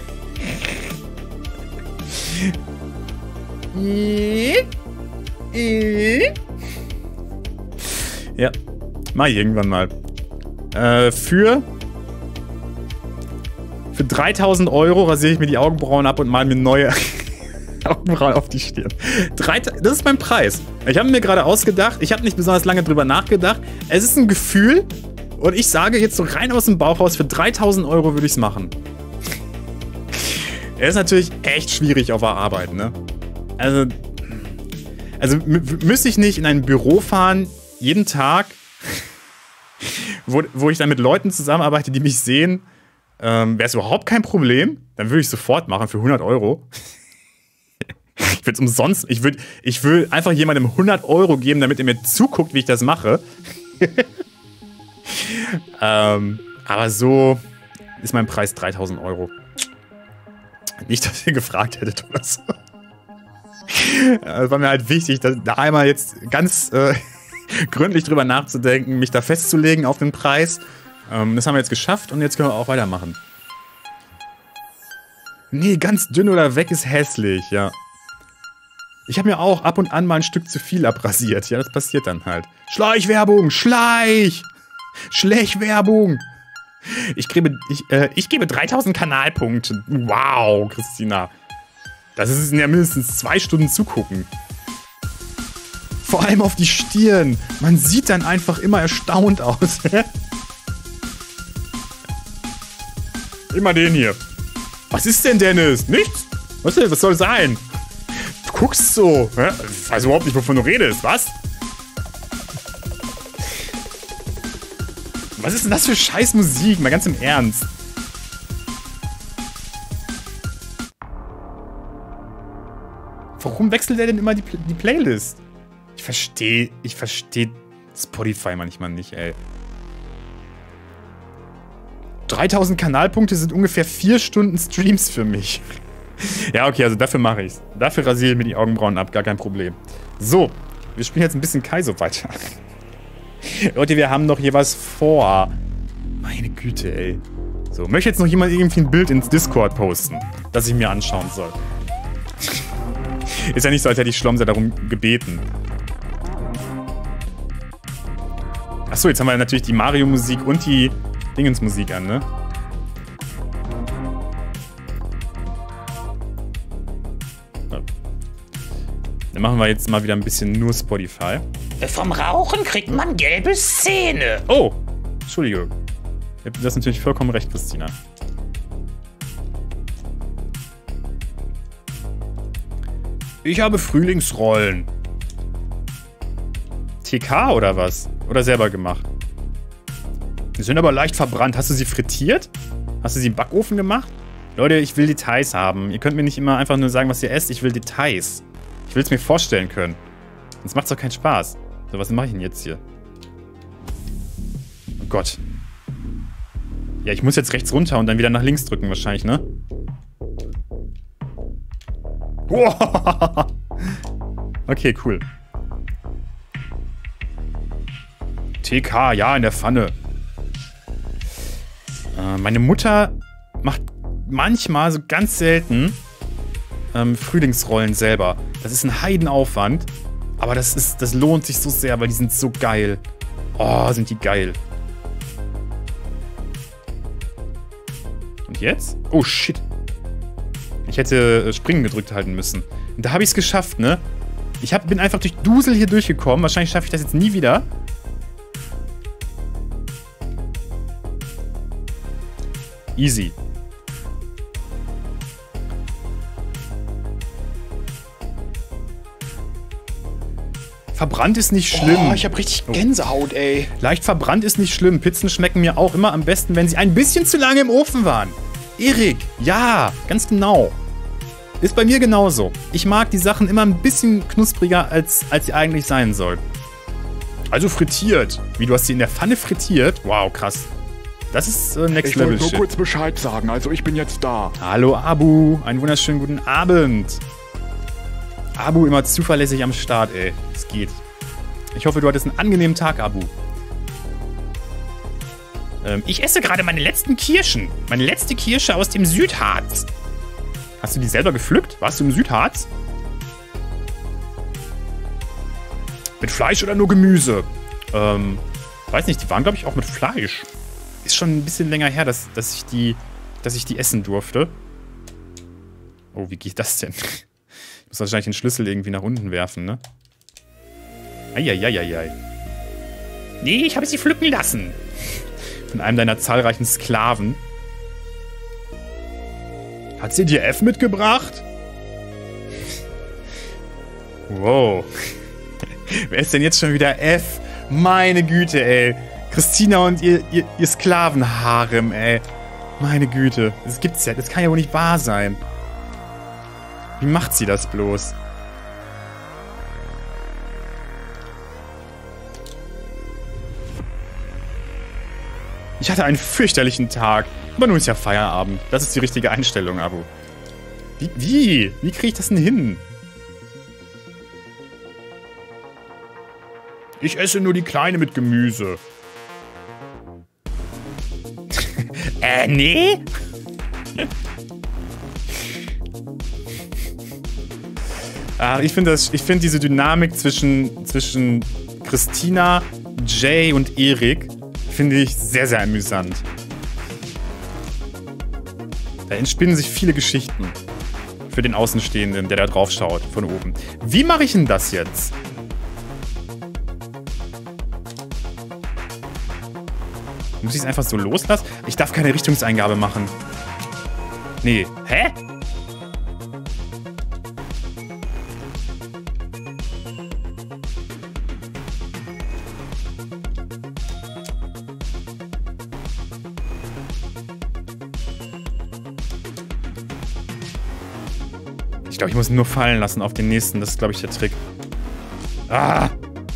Speaker 3: Ja, mach ich irgendwann mal. Für 3.000 € rasiere ich mir die Augenbrauen ab und male mir neue Augenbrauen auf die Stirn. Das ist mein Preis. Ich habe mir gerade ausgedacht, ich habe nicht besonders lange drüber nachgedacht. Es ist ein Gefühl und ich sage jetzt so rein aus dem Bauch raus, für 3.000 € würde ich es machen. Er ist natürlich echt schwierig auf der Arbeit, ne? Also müsste ich nicht in ein Büro fahren, jeden Tag, wo ich dann mit Leuten zusammenarbeite, die mich sehen, wäre es überhaupt kein Problem. Dann würde ich sofort machen für 100 €. Ich würde es umsonst, ich will einfach jemandem 100 € geben, damit er mir zuguckt, wie ich das mache. Aber so ist mein Preis 3.000 €. Nicht, dass ihr gefragt hättet oder so. Es war mir halt wichtig, da einmal jetzt ganz gründlich drüber nachzudenken, mich da festzulegen auf den Preis. Das haben wir jetzt geschafft und jetzt können wir auch weitermachen. Nee, ganz dünn oder weg ist hässlich, ja. Ich habe mir auch ab und an mal ein Stück zu viel abrasiert. Ja, das passiert dann halt. Schleichwerbung! Schleichwerbung! Ich gebe 3.000 Kanalpunkte. Wow, Christina. Das ist ja mindestens 2 Stunden zugucken. Vor allem auf die Stirn. Man sieht dann einfach immer erstaunt aus. Immer den hier. Was ist denn, Dennis? Nichts? Was soll sein? Du guckst so. Ich weiß überhaupt nicht, wovon du redest. Was? Was ist denn das für scheiß Musik? Mal ganz im Ernst. Warum wechselt er denn immer die Playlist? Ich verstehe Spotify manchmal nicht, ey. 3.000 Kanalpunkte sind ungefähr 4 Stunden Streams für mich. Ja, okay, also dafür mache ich's. Dafür rasiere ich mir die Augenbrauen ab, gar kein Problem. So, wir spielen jetzt ein bisschen Kaizo weiter. Leute, wir haben noch hier was vor. Meine Güte, ey. So, möchte jetzt noch jemand irgendwie ein Bild ins Discord posten, das ich mir anschauen soll? Ist ja nicht so, als hätte ich Schlomser darum gebeten. Achso, jetzt haben wir natürlich die Mario-Musik und die Dingens-Musik an, ne? Ja. Dann machen wir jetzt mal wieder ein bisschen nur Spotify.
Speaker 1: Vom Rauchen kriegt man gelbe Zähne.
Speaker 3: Oh, Entschuldigung. Du hast natürlich vollkommen recht, Christina. Ich habe Frühlingsrollen. TK oder was? Oder selber gemacht? Die sind aber leicht verbrannt. Hast du sie frittiert? Hast du sie im Backofen gemacht? Leute, ich will Details haben. Ihr könnt mir nicht immer einfach nur sagen, was ihr esst. Ich will Details. Ich will es mir vorstellen können. Sonst macht es doch keinen Spaß. So, was mache ich denn jetzt hier? Oh Gott. Ja, ich muss jetzt rechts runter und dann wieder nach links drücken wahrscheinlich, ne? Wow. Okay, cool. TK, ja, in der Pfanne. Meine Mutter macht manchmal, so ganz selten, Frühlingsrollen selber. Das ist ein Heidenaufwand, aber das lohnt sich so sehr, weil die sind so geil. Oh, sind die geil. Und jetzt? Oh, shit. Ich hätte Springen gedrückt halten müssen. Und da habe ich es geschafft, ne? Ich bin einfach durch Dusel hier durchgekommen. Wahrscheinlich schaffe ich das jetzt nie wieder. Easy. Verbrannt ist nicht schlimm.
Speaker 4: Oh, ich hab richtig Gänsehaut, ey.
Speaker 3: Leicht verbrannt ist nicht schlimm. Pizzen schmecken mir auch immer am besten, wenn sie ein bisschen zu lange im Ofen waren. Erik, ja, ganz genau. Ist bei mir genauso. Ich mag die Sachen immer ein bisschen knuspriger, als sie eigentlich sein soll. Also frittiert. Wie, du hast sie in der Pfanne frittiert? Wow, krass. Das ist Next Level Shit.
Speaker 2: Ich wollte nur kurz Bescheid sagen, also ich bin jetzt da.
Speaker 3: Hallo Abu, einen wunderschönen guten Abend. Abu immer zuverlässig am Start, ey. Es geht. Ich hoffe, du hattest einen angenehmen Tag, Abu.
Speaker 1: Ich esse gerade meine letzten Kirschen. Meine letzte Kirsche aus dem Südharz.
Speaker 3: Hast du die selber gepflückt? Warst du im Südharz? Mit Fleisch oder nur Gemüse? Weiß nicht, die waren, glaube ich, auch mit Fleisch. Ist schon ein bisschen länger her, dass ich die essen durfte. Oh, wie geht das denn? Ich muss wahrscheinlich den Schlüssel irgendwie nach unten werfen, ne? Eieieiei.
Speaker 1: Nee, ich habe sie pflücken lassen.
Speaker 3: Von einem deiner zahlreichen Sklaven. Hat sie dir F mitgebracht? Wow. Wer ist denn jetzt schon wieder F? Meine Güte, ey. Christina und ihr Sklavenharem, ey. Meine Güte. Das gibt's ja. Das kann ja wohl nicht wahr sein. Wie macht sie das bloß? Ich hatte einen fürchterlichen Tag. Aber nun ist ja Feierabend. Das ist die richtige Einstellung, Abu. Wie kriege ich das denn hin? Ich esse nur die Kleine mit Gemüse.
Speaker 1: Nee?
Speaker 3: Ach, ich finde diese Dynamik zwischen Christina, Jay und Erik finde ich sehr, sehr amüsant. Da entspinnen sich viele Geschichten für den Außenstehenden, der da drauf schaut, von oben. Wie mache ich denn das jetzt? Muss ich es einfach so loslassen? Ich darf keine Richtungseingabe machen. Nee. Hä? Ich glaube, ich muss ihn nur fallen lassen auf den nächsten. Das ist, glaube ich, der Trick. Ah!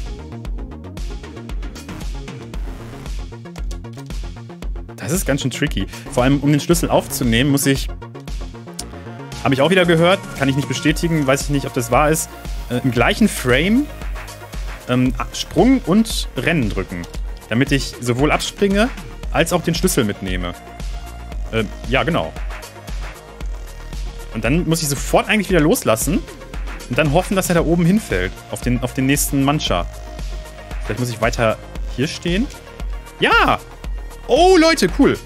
Speaker 3: Das ist ganz schön tricky. Vor allem, um den Schlüssel aufzunehmen, muss ich... Habe ich auch wieder gehört. Kann ich nicht bestätigen. Weiß ich nicht, ob das wahr ist. Im gleichen Frame Sprung und Rennen drücken. Damit ich sowohl abspringe, als auch den Schlüssel mitnehme. Ja, genau. Und dann muss ich sofort eigentlich wieder loslassen und dann hoffen, dass er da oben hinfällt. Auf den nächsten Mancha. Vielleicht muss ich weiter hier stehen. Ja! Oh, Leute, cool.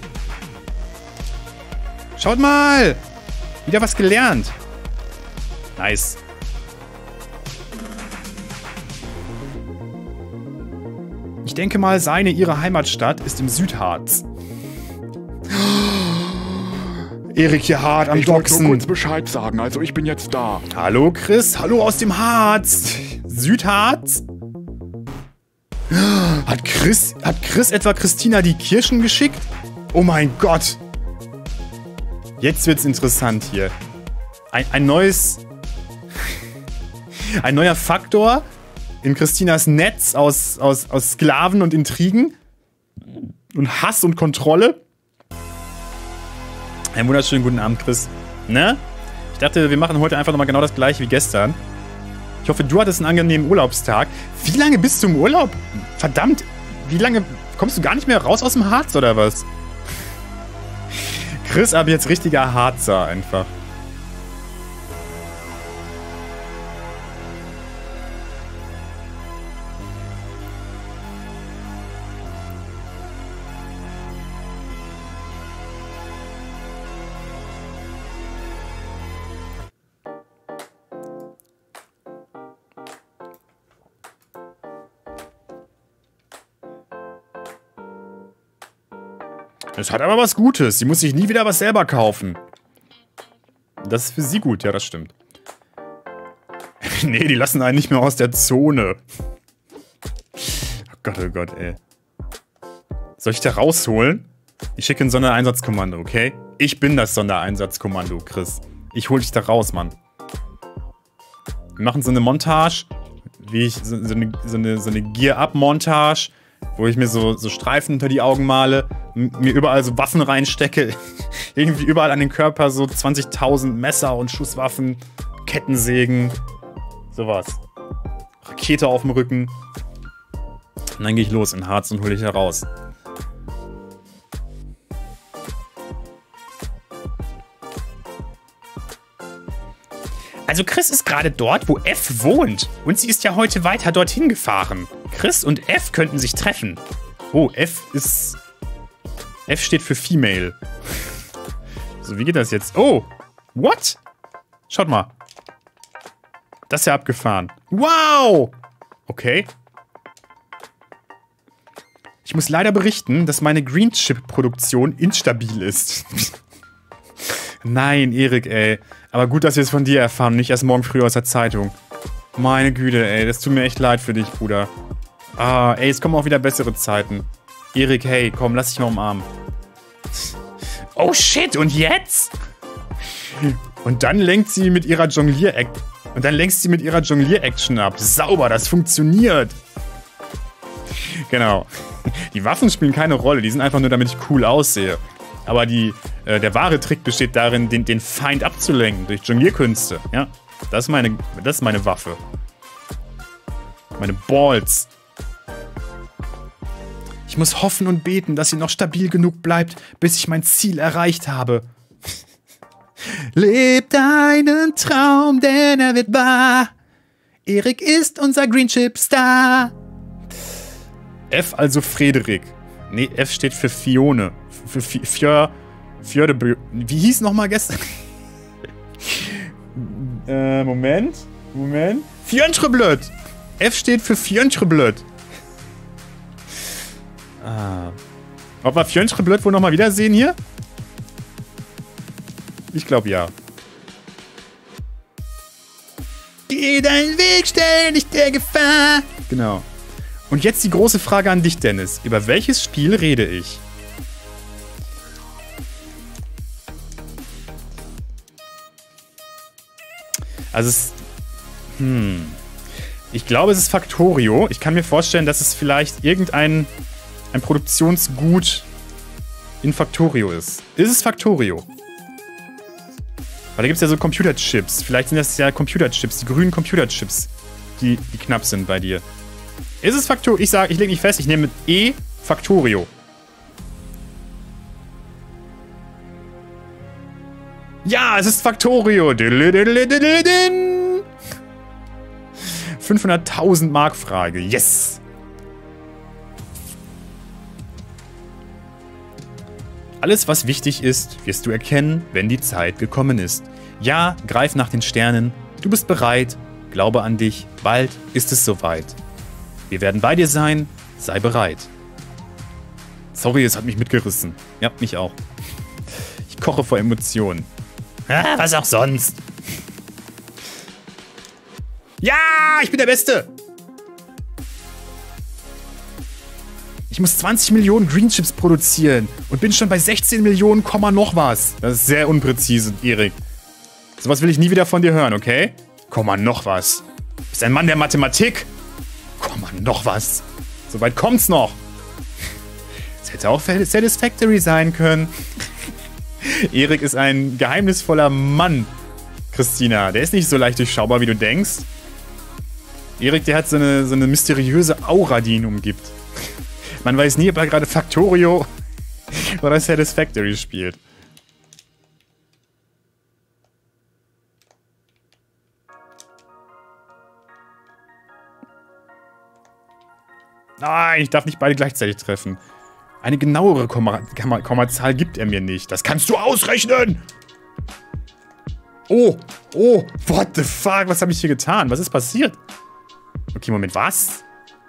Speaker 3: Schaut mal! Wieder was gelernt. Nice. Ich denke mal, ihre Heimatstadt ist im Südharz. Erik hier hart am Doxen.
Speaker 2: Ich wollte nur kurz Bescheid sagen, also ich bin jetzt da.
Speaker 3: Hallo Chris, hallo aus dem Harz. Südharz? Hat Chris etwa Christina die Kirschen geschickt? Oh mein Gott. Jetzt wird's interessant hier. Ein neuer Faktor in Christinas Netz aus Sklaven und Intrigen und Hass und Kontrolle. Einen wunderschönen guten Abend, Chris. Ne? Ich dachte, wir machen heute einfach nochmal genau das gleiche wie gestern. Ich hoffe, du hattest einen angenehmen Urlaubstag. Wie lange bist du im Urlaub? Verdammt, wie lange kommst du gar nicht mehr raus aus dem Harz oder was? Chris, aber jetzt richtiger Harzer einfach. Das hat aber was Gutes. Sie muss sich nie wieder was selber kaufen. Das ist für sie gut, ja, das stimmt. Nee, die lassen einen nicht mehr aus der Zone. Oh Gott, ey. Soll ich da rausholen? Ich schicke ein Sondereinsatzkommando, okay? Ich bin das Sondereinsatzkommando, Chris. Ich hol dich da raus, Mann. Wir machen so eine Montage, wie ich so eine Gear-Up-Montage, wo ich mir so Streifen unter die Augen male, mir überall so Waffen reinstecke, irgendwie überall an den Körper so 20.000 Messer und Schusswaffen, Kettensägen, sowas. Rakete auf dem Rücken. Und dann gehe ich los in Harz und hole dich heraus.
Speaker 1: Also Chris ist gerade dort, wo F wohnt. Und sie ist ja heute weiter dorthin gefahren. Chris und F könnten sich treffen.
Speaker 3: Oh, F steht für Female. So, wie geht das jetzt? Oh, what? Schaut mal. Das ist ja abgefahren. Wow! Okay. Ich muss leider berichten, dass meine Green Chip-Produktion instabil ist. Nein, Erik, ey. Aber gut, dass wir es von dir erfahren und nicht erst morgen früh aus der Zeitung. Meine Güte, ey. Das tut mir echt leid für dich, Bruder. Ah, ey, es kommen auch wieder bessere Zeiten. Erik, hey, komm, lass dich mal umarmen.
Speaker 1: Oh shit, und jetzt?
Speaker 3: Und dann lenkt sie mit ihrer Jonglier-Action ab. Sauber, das funktioniert. Genau. Die Waffen spielen keine Rolle, die sind einfach nur, damit ich cool aussehe. Aber der wahre Trick besteht darin, den Feind abzulenken durch Jonglierkünste. Ja, das ist meine Waffe. Meine Balls. Ich muss hoffen und beten, dass sie noch stabil genug bleibt, bis ich mein Ziel erreicht habe. Leb deinen Traum, denn er wird wahr. Erik ist unser Green Chip Star. F also Frederik. Nee, F steht für Fione. Wie hieß nochmal gestern? Moment. Fjönschreblöd. F steht für Fjönschreblöd. Ob wir Fjönschreblöd wohl nochmal wiedersehen hier? Ich glaube ja. Geh deinen Weg, stell dich der Gefahr. Genau. Und jetzt die große Frage an dich, Dennis. Über welches Spiel rede ich? Also ich glaube, es ist Factorio. Ich kann mir vorstellen, dass es vielleicht ein Produktionsgut in Factorio ist. Ist es Factorio? Weil da gibt es ja so Computerchips. Vielleicht sind das ja Computerchips, die grünen Computerchips, die knapp sind bei dir. Ist es Factorio? Ich lege mich fest, ich nehme mit E Factorio. Ja, es ist Factorio. 500.000 Mark Frage. Yes. Alles, was wichtig ist, wirst du erkennen, wenn die Zeit gekommen ist. Ja, greif nach den Sternen. Du bist bereit. Glaube an dich. Bald ist es soweit. Wir werden bei dir sein. Sei bereit. Sorry, es hat mich mitgerissen. Ja, mich auch. Ich koche vor Emotionen.
Speaker 1: Ah, was auch sonst.
Speaker 3: Ja, ich bin der Beste. Ich muss 20 Millionen Green Chips produzieren und bin schon bei 16 Millionen, noch was. Das ist sehr unpräzise, Erik. Sowas will ich nie wieder von dir hören, okay? Noch was. Du bist ein Mann der Mathematik. Noch was. Soweit kommt's noch. Das hätte auch Satisfactory sein können. Erik ist ein geheimnisvoller Mann, Christina. Der ist nicht so leicht durchschaubar, wie du denkst. Erik, der hat so eine mysteriöse Aura, die ihn umgibt. Man weiß nie, ob er gerade Factorio oder Satisfactory spielt. Nein, ich darf nicht beide gleichzeitig treffen. Eine genauere Kommazahl gibt er mir nicht. Das kannst du ausrechnen! Oh, what the fuck? Was habe ich hier getan? Was ist passiert? Okay, Moment, was?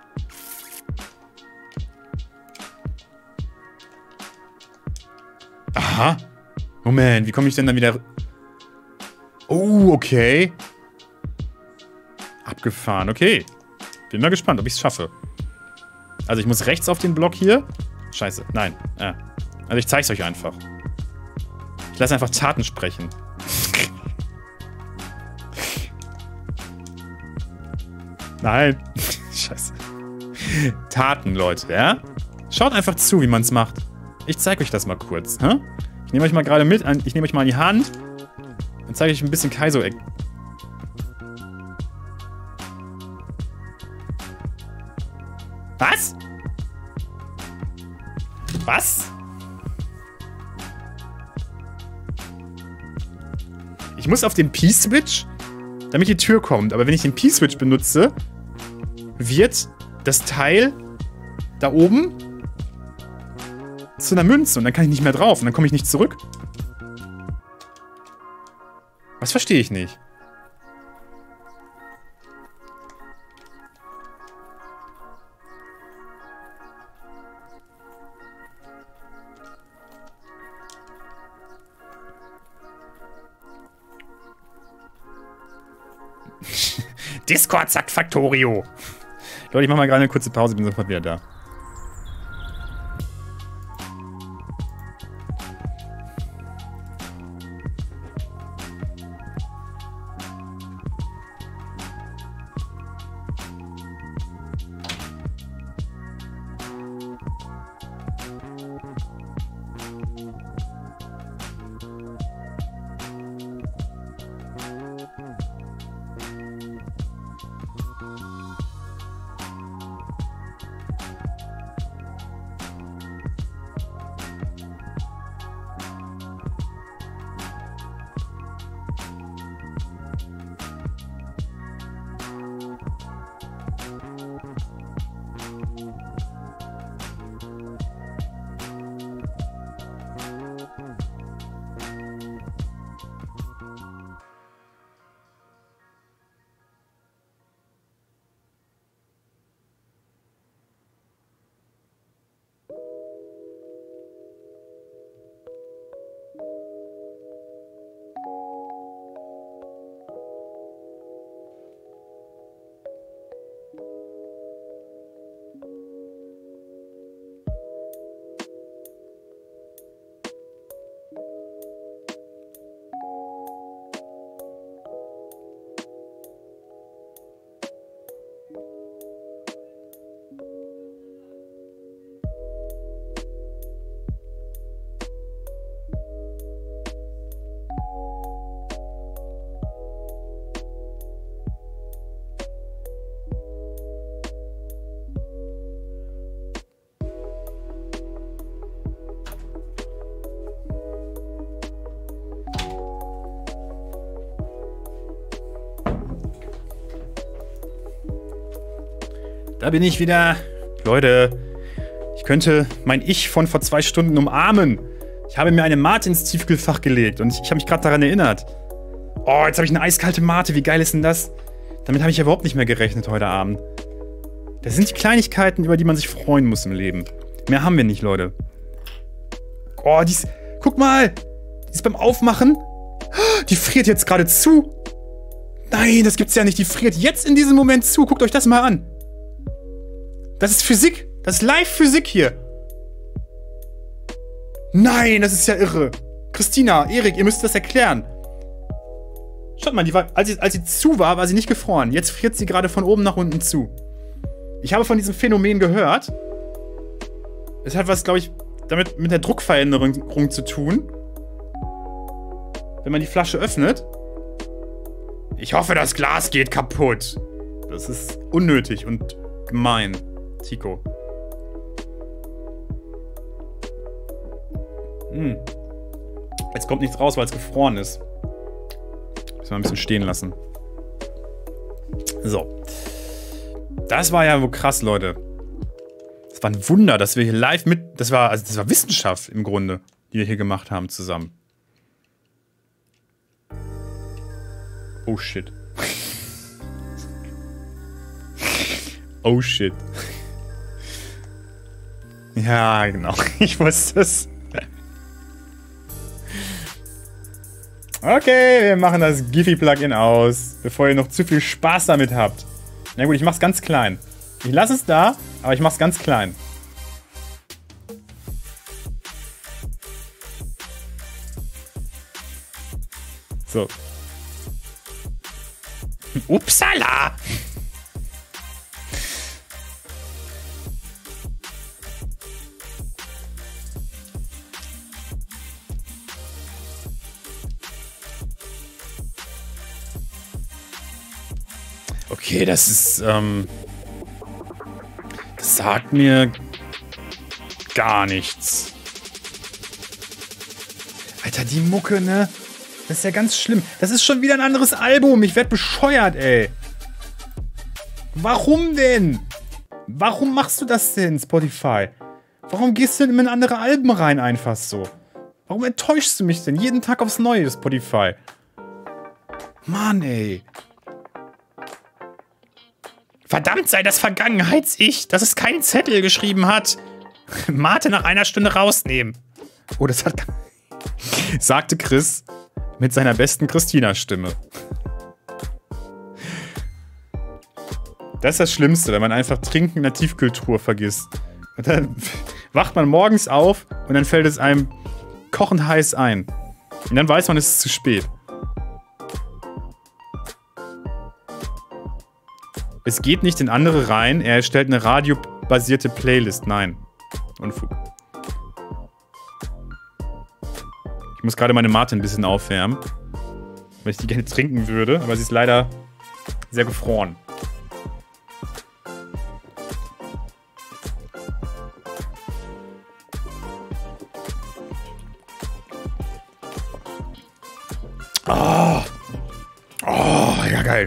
Speaker 3: Aha. Moment, wie komme ich denn dann wieder... Oh, okay. Abgefahren, okay. Bin mal gespannt, ob ich es schaffe. Also ich muss rechts auf den Block hier. Scheiße, nein. Also ich zeig's euch einfach. Ich lasse einfach Taten sprechen. Nein. Scheiße. Taten, Leute, ja? Schaut einfach zu, wie man's macht. Ich zeige euch das mal kurz, hä? Ich nehme euch mal gerade mit, ich nehme euch mal in die Hand. Dann zeige ich euch ein bisschen Kaizo-Eck. Was? Was? Ich muss auf den P-Switch, damit die Tür kommt. Aber wenn ich den P-Switch benutze, wird das Teil da oben zu einer Münze. Und dann kann ich nicht mehr drauf. Und dann komme ich nicht zurück. Was verstehe ich nicht?
Speaker 1: Discord sagt Factorio.
Speaker 3: Leute, ich mache mal gerade eine kurze Pause, bin sofort wieder da. Da bin ich wieder. Leute, ich könnte mein Ich von vor 2 Stunden umarmen. Ich habe mir eine Mate ins Tiefkühlfach gelegt und ich habe mich gerade daran erinnert. Oh, jetzt habe ich eine eiskalte Mate. Wie geil ist denn das? Damit habe ich ja überhaupt nicht mehr gerechnet heute Abend. Das sind die Kleinigkeiten, über die man sich freuen muss im Leben. Mehr haben wir nicht, Leute. Oh, die ist... Guck mal! Die ist beim Aufmachen. Die friert jetzt gerade zu. Nein, das gibt's ja nicht. Die friert jetzt in diesem Moment zu. Guckt euch das mal an. Das ist Physik. Das ist Live-Physik hier. Nein, das ist ja irre. Christina, Erik, ihr müsst das erklären. Schaut mal, die war, als sie zu war sie nicht gefroren. Jetzt friert sie gerade von oben nach unten zu. Ich habe von diesem Phänomen gehört. Es hat was, glaube ich, damit mit der Druckveränderung zu tun. Wenn man die Flasche öffnet. Ich hoffe, das Glas geht kaputt. Das ist unnötig und gemein, Tico. Jetzt kommt nichts raus, weil es gefroren ist. Müssen wir ein bisschen stehen lassen. So. Das war ja wohl krass, Leute. Das war ein Wunder, dass wir hier live mit... Das war Wissenschaft im Grunde, die wir hier gemacht haben zusammen. Oh shit. Oh shit. Ja, genau. Ich wusste es. Okay, wir machen das Giphy-Plugin aus, bevor ihr noch zu viel Spaß damit habt. Na gut, ich mach's ganz klein. Ich lasse es da, aber ich mach's ganz klein. So.
Speaker 1: Upsala!
Speaker 3: Okay, das ist, das sagt mir gar nichts. Alter, die Mucke, ne? Das ist ja ganz schlimm. Das ist schon wieder ein anderes Album. Ich werd bescheuert, ey. Warum denn? Warum machst du das denn, Spotify? Warum gehst du denn in andere Alben rein einfach so? Warum enttäuschst du mich denn jeden Tag aufs Neue, Spotify? Mann, ey.
Speaker 1: Verdammt sei das Vergangenheits-Ich, dass es keinen Zettel geschrieben hat. Mate nach einer Stunde rausnehmen.
Speaker 3: Oh, das hat... sagte Chris mit seiner besten Christina-Stimme. Das ist das Schlimmste, wenn man einfach Trinken in der Tiefkühltruhe vergisst. Und dann wacht man morgens auf und dann fällt es einem kochend heiß ein. Und dann weiß man, es ist zu spät. Es geht nicht in andere rein, er erstellt eine radiobasierte Playlist. Nein. Unfug. Ich muss gerade meine Mate ein bisschen aufwärmen, weil ich die gerne trinken würde, aber sie ist leider sehr gefroren. Oh, ja geil.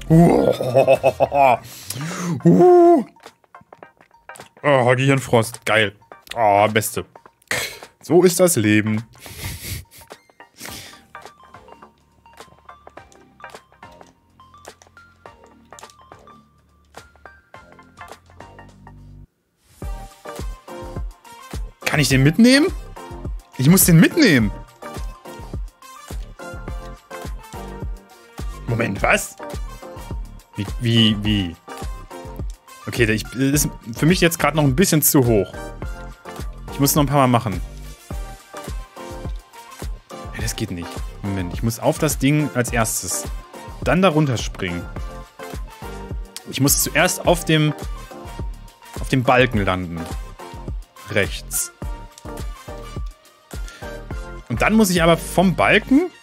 Speaker 3: Oh, Gehirnfrost, geil. Oh, beste. So ist das Leben. Kann ich den mitnehmen? Ich muss den mitnehmen. Moment, was? Wie? Okay, das ist für mich jetzt gerade noch ein bisschen zu hoch. Ich muss noch ein paar Mal machen. Ja, das geht nicht. Moment, ich muss auf das Ding als erstes. Dann da runterspringen. Ich muss zuerst auf dem Balken landen. Rechts. Und dann muss ich aber vom Balken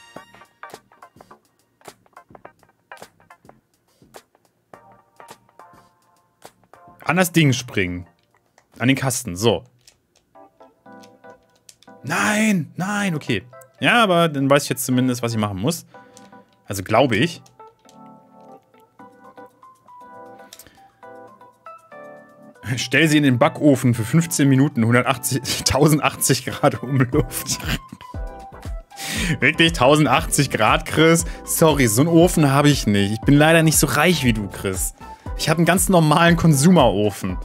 Speaker 3: an das Ding springen. An den Kasten. So. Nein, nein, okay. Ja, aber dann weiß ich jetzt zumindest, was ich machen muss. Also glaube ich. Stell sie in den Backofen für 15 Minuten, 1080 Grad Umluft. Wirklich 1080 Grad, Chris? Sorry, so einen Ofen habe ich nicht. Ich bin leider nicht so reich wie du, Chris. Ich habe einen ganz normalen Konsumerofen.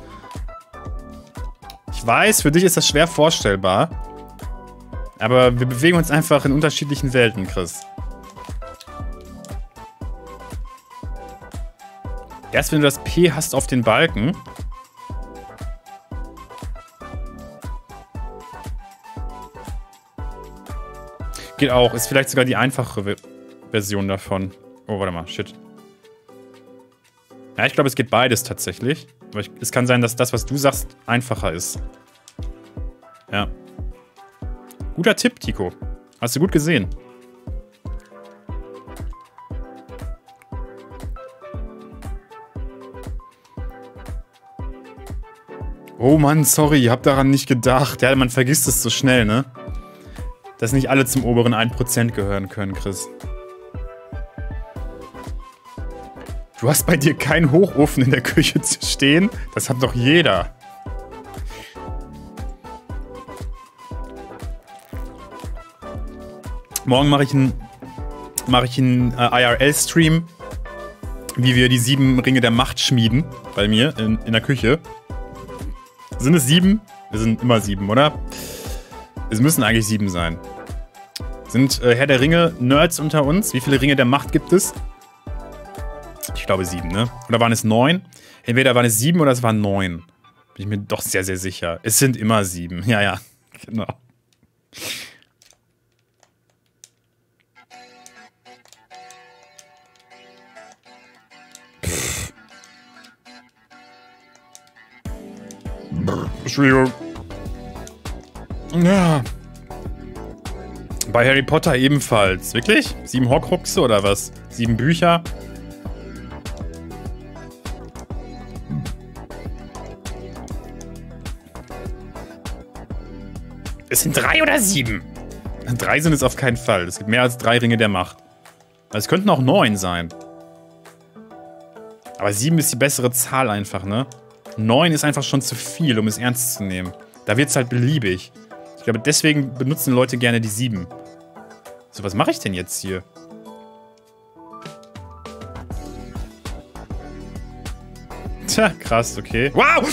Speaker 3: Ich weiß, für dich ist das schwer vorstellbar. Aber wir bewegen uns einfach in unterschiedlichen Welten, Chris. Erst wenn du das P hast auf den Balken. Geht auch. Ist vielleicht sogar die einfache Version davon. Oh, warte mal. Shit. Ja, ich glaube, es geht beides tatsächlich. Aber es kann sein, dass das, was du sagst, einfacher ist. Ja. Guter Tipp, Tico. Hast du gut gesehen. Oh Mann, sorry, ich hab daran nicht gedacht. Ja, man vergisst es so schnell, ne? Dass nicht alle zum oberen 1% gehören können, Chris. Du hast bei dir keinen Hochofen in der Küche zu stehen? Das hat doch jeder. Morgen mache ich einen IRL-Stream, wie wir die 7 Ringe der Macht schmieden. Bei mir in der Küche. Sind es 7? Wir sind immer 7, oder? Es müssen eigentlich 7 sein. Sind Herr der Ringe Nerds unter uns? Wie viele Ringe der Macht gibt es? Ich glaube 7, ne? Oder waren es 9? Entweder waren es 7 oder es waren 9. Bin ich mir doch sehr, sehr sicher. Es sind immer 7. Ja, ja. Genau. Entschuldigung. Ja. Bei Harry Potter ebenfalls. Wirklich? 7 Horcruxe oder was? 7 Bücher?
Speaker 1: Es sind 3 oder 7?
Speaker 3: 3 sind es auf keinen Fall. Es gibt mehr als 3 Ringe der Macht. Also es könnten auch 9 sein. Aber 7 ist die bessere Zahl einfach, ne? 9 ist einfach schon zu viel, um es ernst zu nehmen. Da wird es halt beliebig. Ich glaube, deswegen benutzen Leute gerne die 7. So, was mache ich denn jetzt hier? Tja, krass, okay. Wow!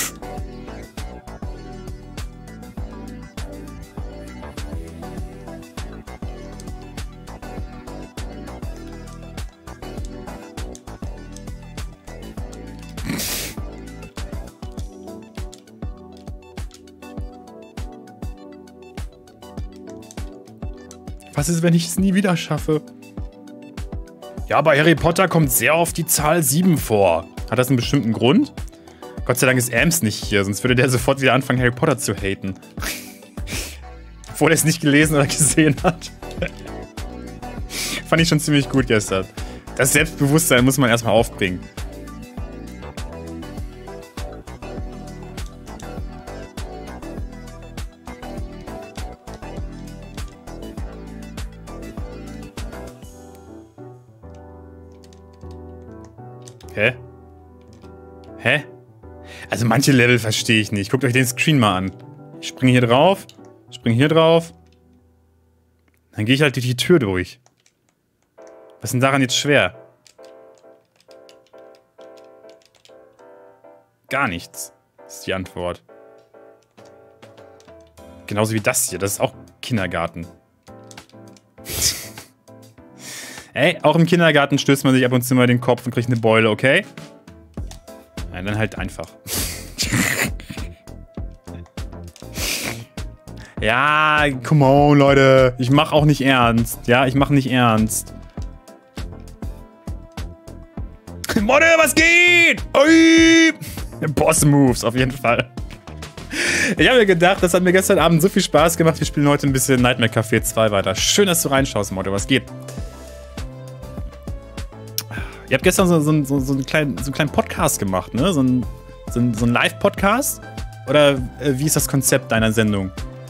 Speaker 3: Was ist, wenn ich es nie wieder schaffe? Ja, bei Harry Potter kommt sehr oft die Zahl 7 vor. Hat das einen bestimmten Grund? Gott sei Dank ist Ams nicht hier, sonst würde der sofort wieder anfangen, Harry Potter zu haten. Obwohl er es nicht gelesen oder gesehen hat. Fand ich schon ziemlich gut gestern. Das Selbstbewusstsein muss man erstmal aufbringen. Hä? Hä? Also manche Level verstehe ich nicht. Guckt euch den Screen mal an. Ich springe hier drauf, springe hier drauf. Dann gehe ich halt durch die Tür durch. Was ist denn daran jetzt schwer? Gar nichts, ist die Antwort. Genauso wie das hier. Das ist auch Kindergarten. Ey, auch im Kindergarten stößt man sich ab und zu mal den Kopf und kriegt eine Beule, okay? Nein, dann halt einfach. Ja, come on, Leute. Ich mach auch nicht ernst. Ja, ich mach nicht ernst. Modde, was geht? Ui! Boss-Moves, auf jeden Fall. Ich habe mir gedacht, das hat mir gestern Abend so viel Spaß gemacht. Wir spielen heute ein bisschen Nightmare Café 2 weiter. Schön, dass du reinschaust, Modde, was geht? Ihr habt gestern so einen kleinen Podcast gemacht, ne? So ein Live-Podcast? Oder wie ist das Konzept deiner Sendung?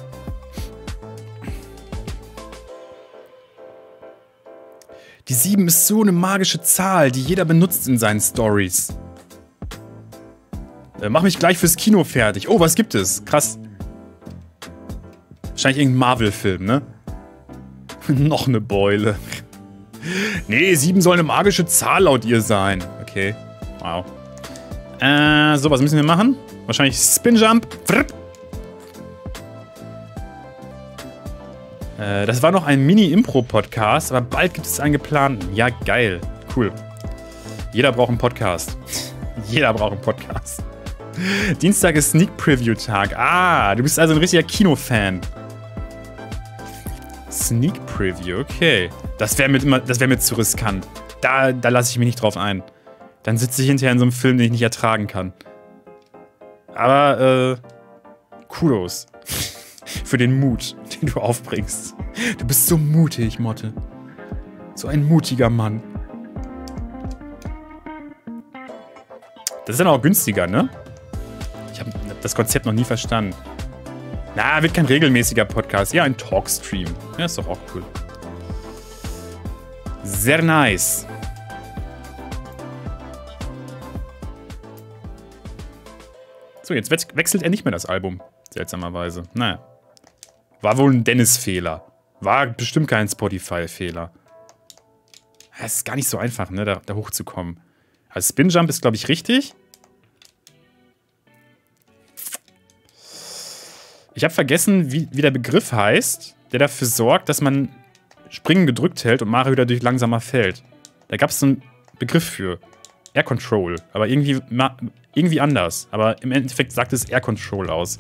Speaker 3: Die 7 ist so eine magische Zahl, die jeder benutzt in seinen Stories. Mach mich gleich fürs Kino fertig. Oh, was gibt es? Krass. Wahrscheinlich irgendein Marvel-Film, ne? Noch eine Beule. Nee, 7 soll eine magische Zahl laut ihr sein. Okay. Wow. So, was müssen wir machen? Wahrscheinlich Spin-Jump. Das war noch ein Mini-Impro-Podcast, aber bald gibt es einen geplanten. Ja, geil. Cool. Jeder braucht einen Podcast. Jeder braucht einen Podcast. Dienstag ist Sneak-Preview-Tag. Ah, du bist also ein richtiger Kinofan. Sneak Preview, okay. Das wäre mir zu riskant. Da lasse ich mich nicht drauf ein. Dann sitze ich hinterher in so einem Film, den ich nicht ertragen kann. Aber, Kudos. Für den Mut, den du aufbringst. Du bist so mutig, Motte. So ein mutiger Mann. Das ist dann auch günstiger, ne? Ich habe das Konzept noch nie verstanden. Na, wird kein regelmäßiger Podcast. Ja, ein Talkstream. Ja, ist doch auch cool. Sehr nice. So, jetzt wechselt er nicht mehr das Album. Seltsamerweise. Naja. War wohl ein Dennis-Fehler. War bestimmt kein Spotify-Fehler. Es ist gar nicht so einfach, ne, da hochzukommen. Also Spinjump ist, glaube ich, richtig. Ich habe vergessen, wie der Begriff heißt, der dafür sorgt, dass man Springen gedrückt hält und Mario dadurch langsamer fällt. Da gab es so einen Begriff für. Air Control. Aber irgendwie anders. Aber im Endeffekt sagt es Air Control aus.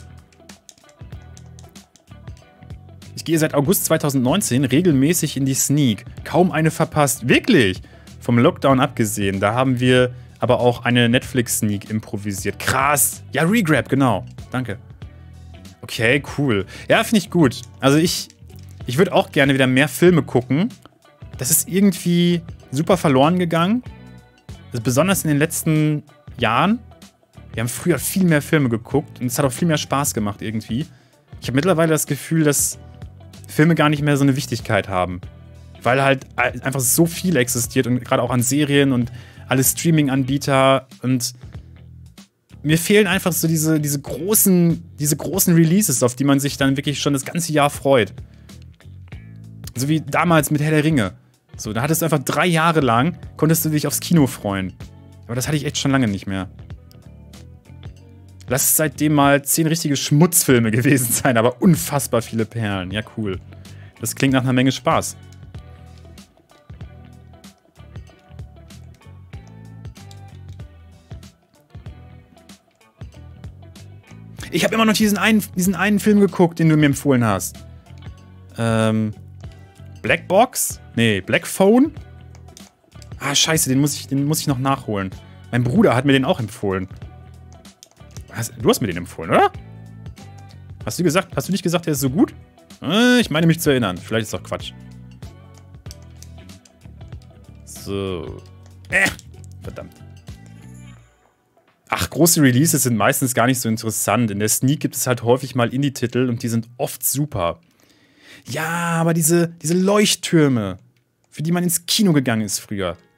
Speaker 3: Ich gehe seit August 2019 regelmäßig in die Sneak. Kaum eine verpasst. Wirklich! Vom Lockdown abgesehen. Da haben wir aber auch eine Netflix-Sneak improvisiert. Krass! Ja, Regrab, genau. Danke. Okay, cool. Ja, finde ich gut. Also ich würde auch gerne wieder mehr Filme gucken. Das ist irgendwie super verloren gegangen. Also besonders in den letzten Jahren. Wir haben früher viel mehr Filme geguckt und es hat auch viel mehr Spaß gemacht irgendwie. Ich habe mittlerweile das Gefühl, dass Filme gar nicht mehr so eine Wichtigkeit haben. Weil halt einfach so viel existiert und gerade auch an Serien und alle Streaming-Anbieter und mir fehlen einfach so diese großen Releases, auf die man sich dann wirklich schon das ganze Jahr freut. So wie damals mit Herr der Ringe. So, da hattest du einfach 3 Jahre lang, konntest du dich aufs Kino freuen. Aber das hatte ich echt schon lange nicht mehr. Lass es seitdem mal 10 richtige Schmutzfilme gewesen sein, aber unfassbar viele Perlen. Ja, cool. Das klingt nach einer Menge Spaß. Ich habe immer noch diesen einen Film geguckt, den du mir empfohlen hast. Black Box? Nee, Black Phone? Ah, scheiße, den muss ich noch nachholen. Mein Bruder hat mir den auch empfohlen. Du hast mir den empfohlen, oder? Hast du nicht gesagt, der ist so gut? Ich meine mich zu erinnern. Vielleicht ist doch Quatsch. So. Verdammt. Ach, große Releases sind meistens gar nicht so interessant. In der Sneak gibt es halt häufig mal Indie-Titel und die sind oft super. Ja, aber diese Leuchttürme, für die man ins Kino gegangen ist früher,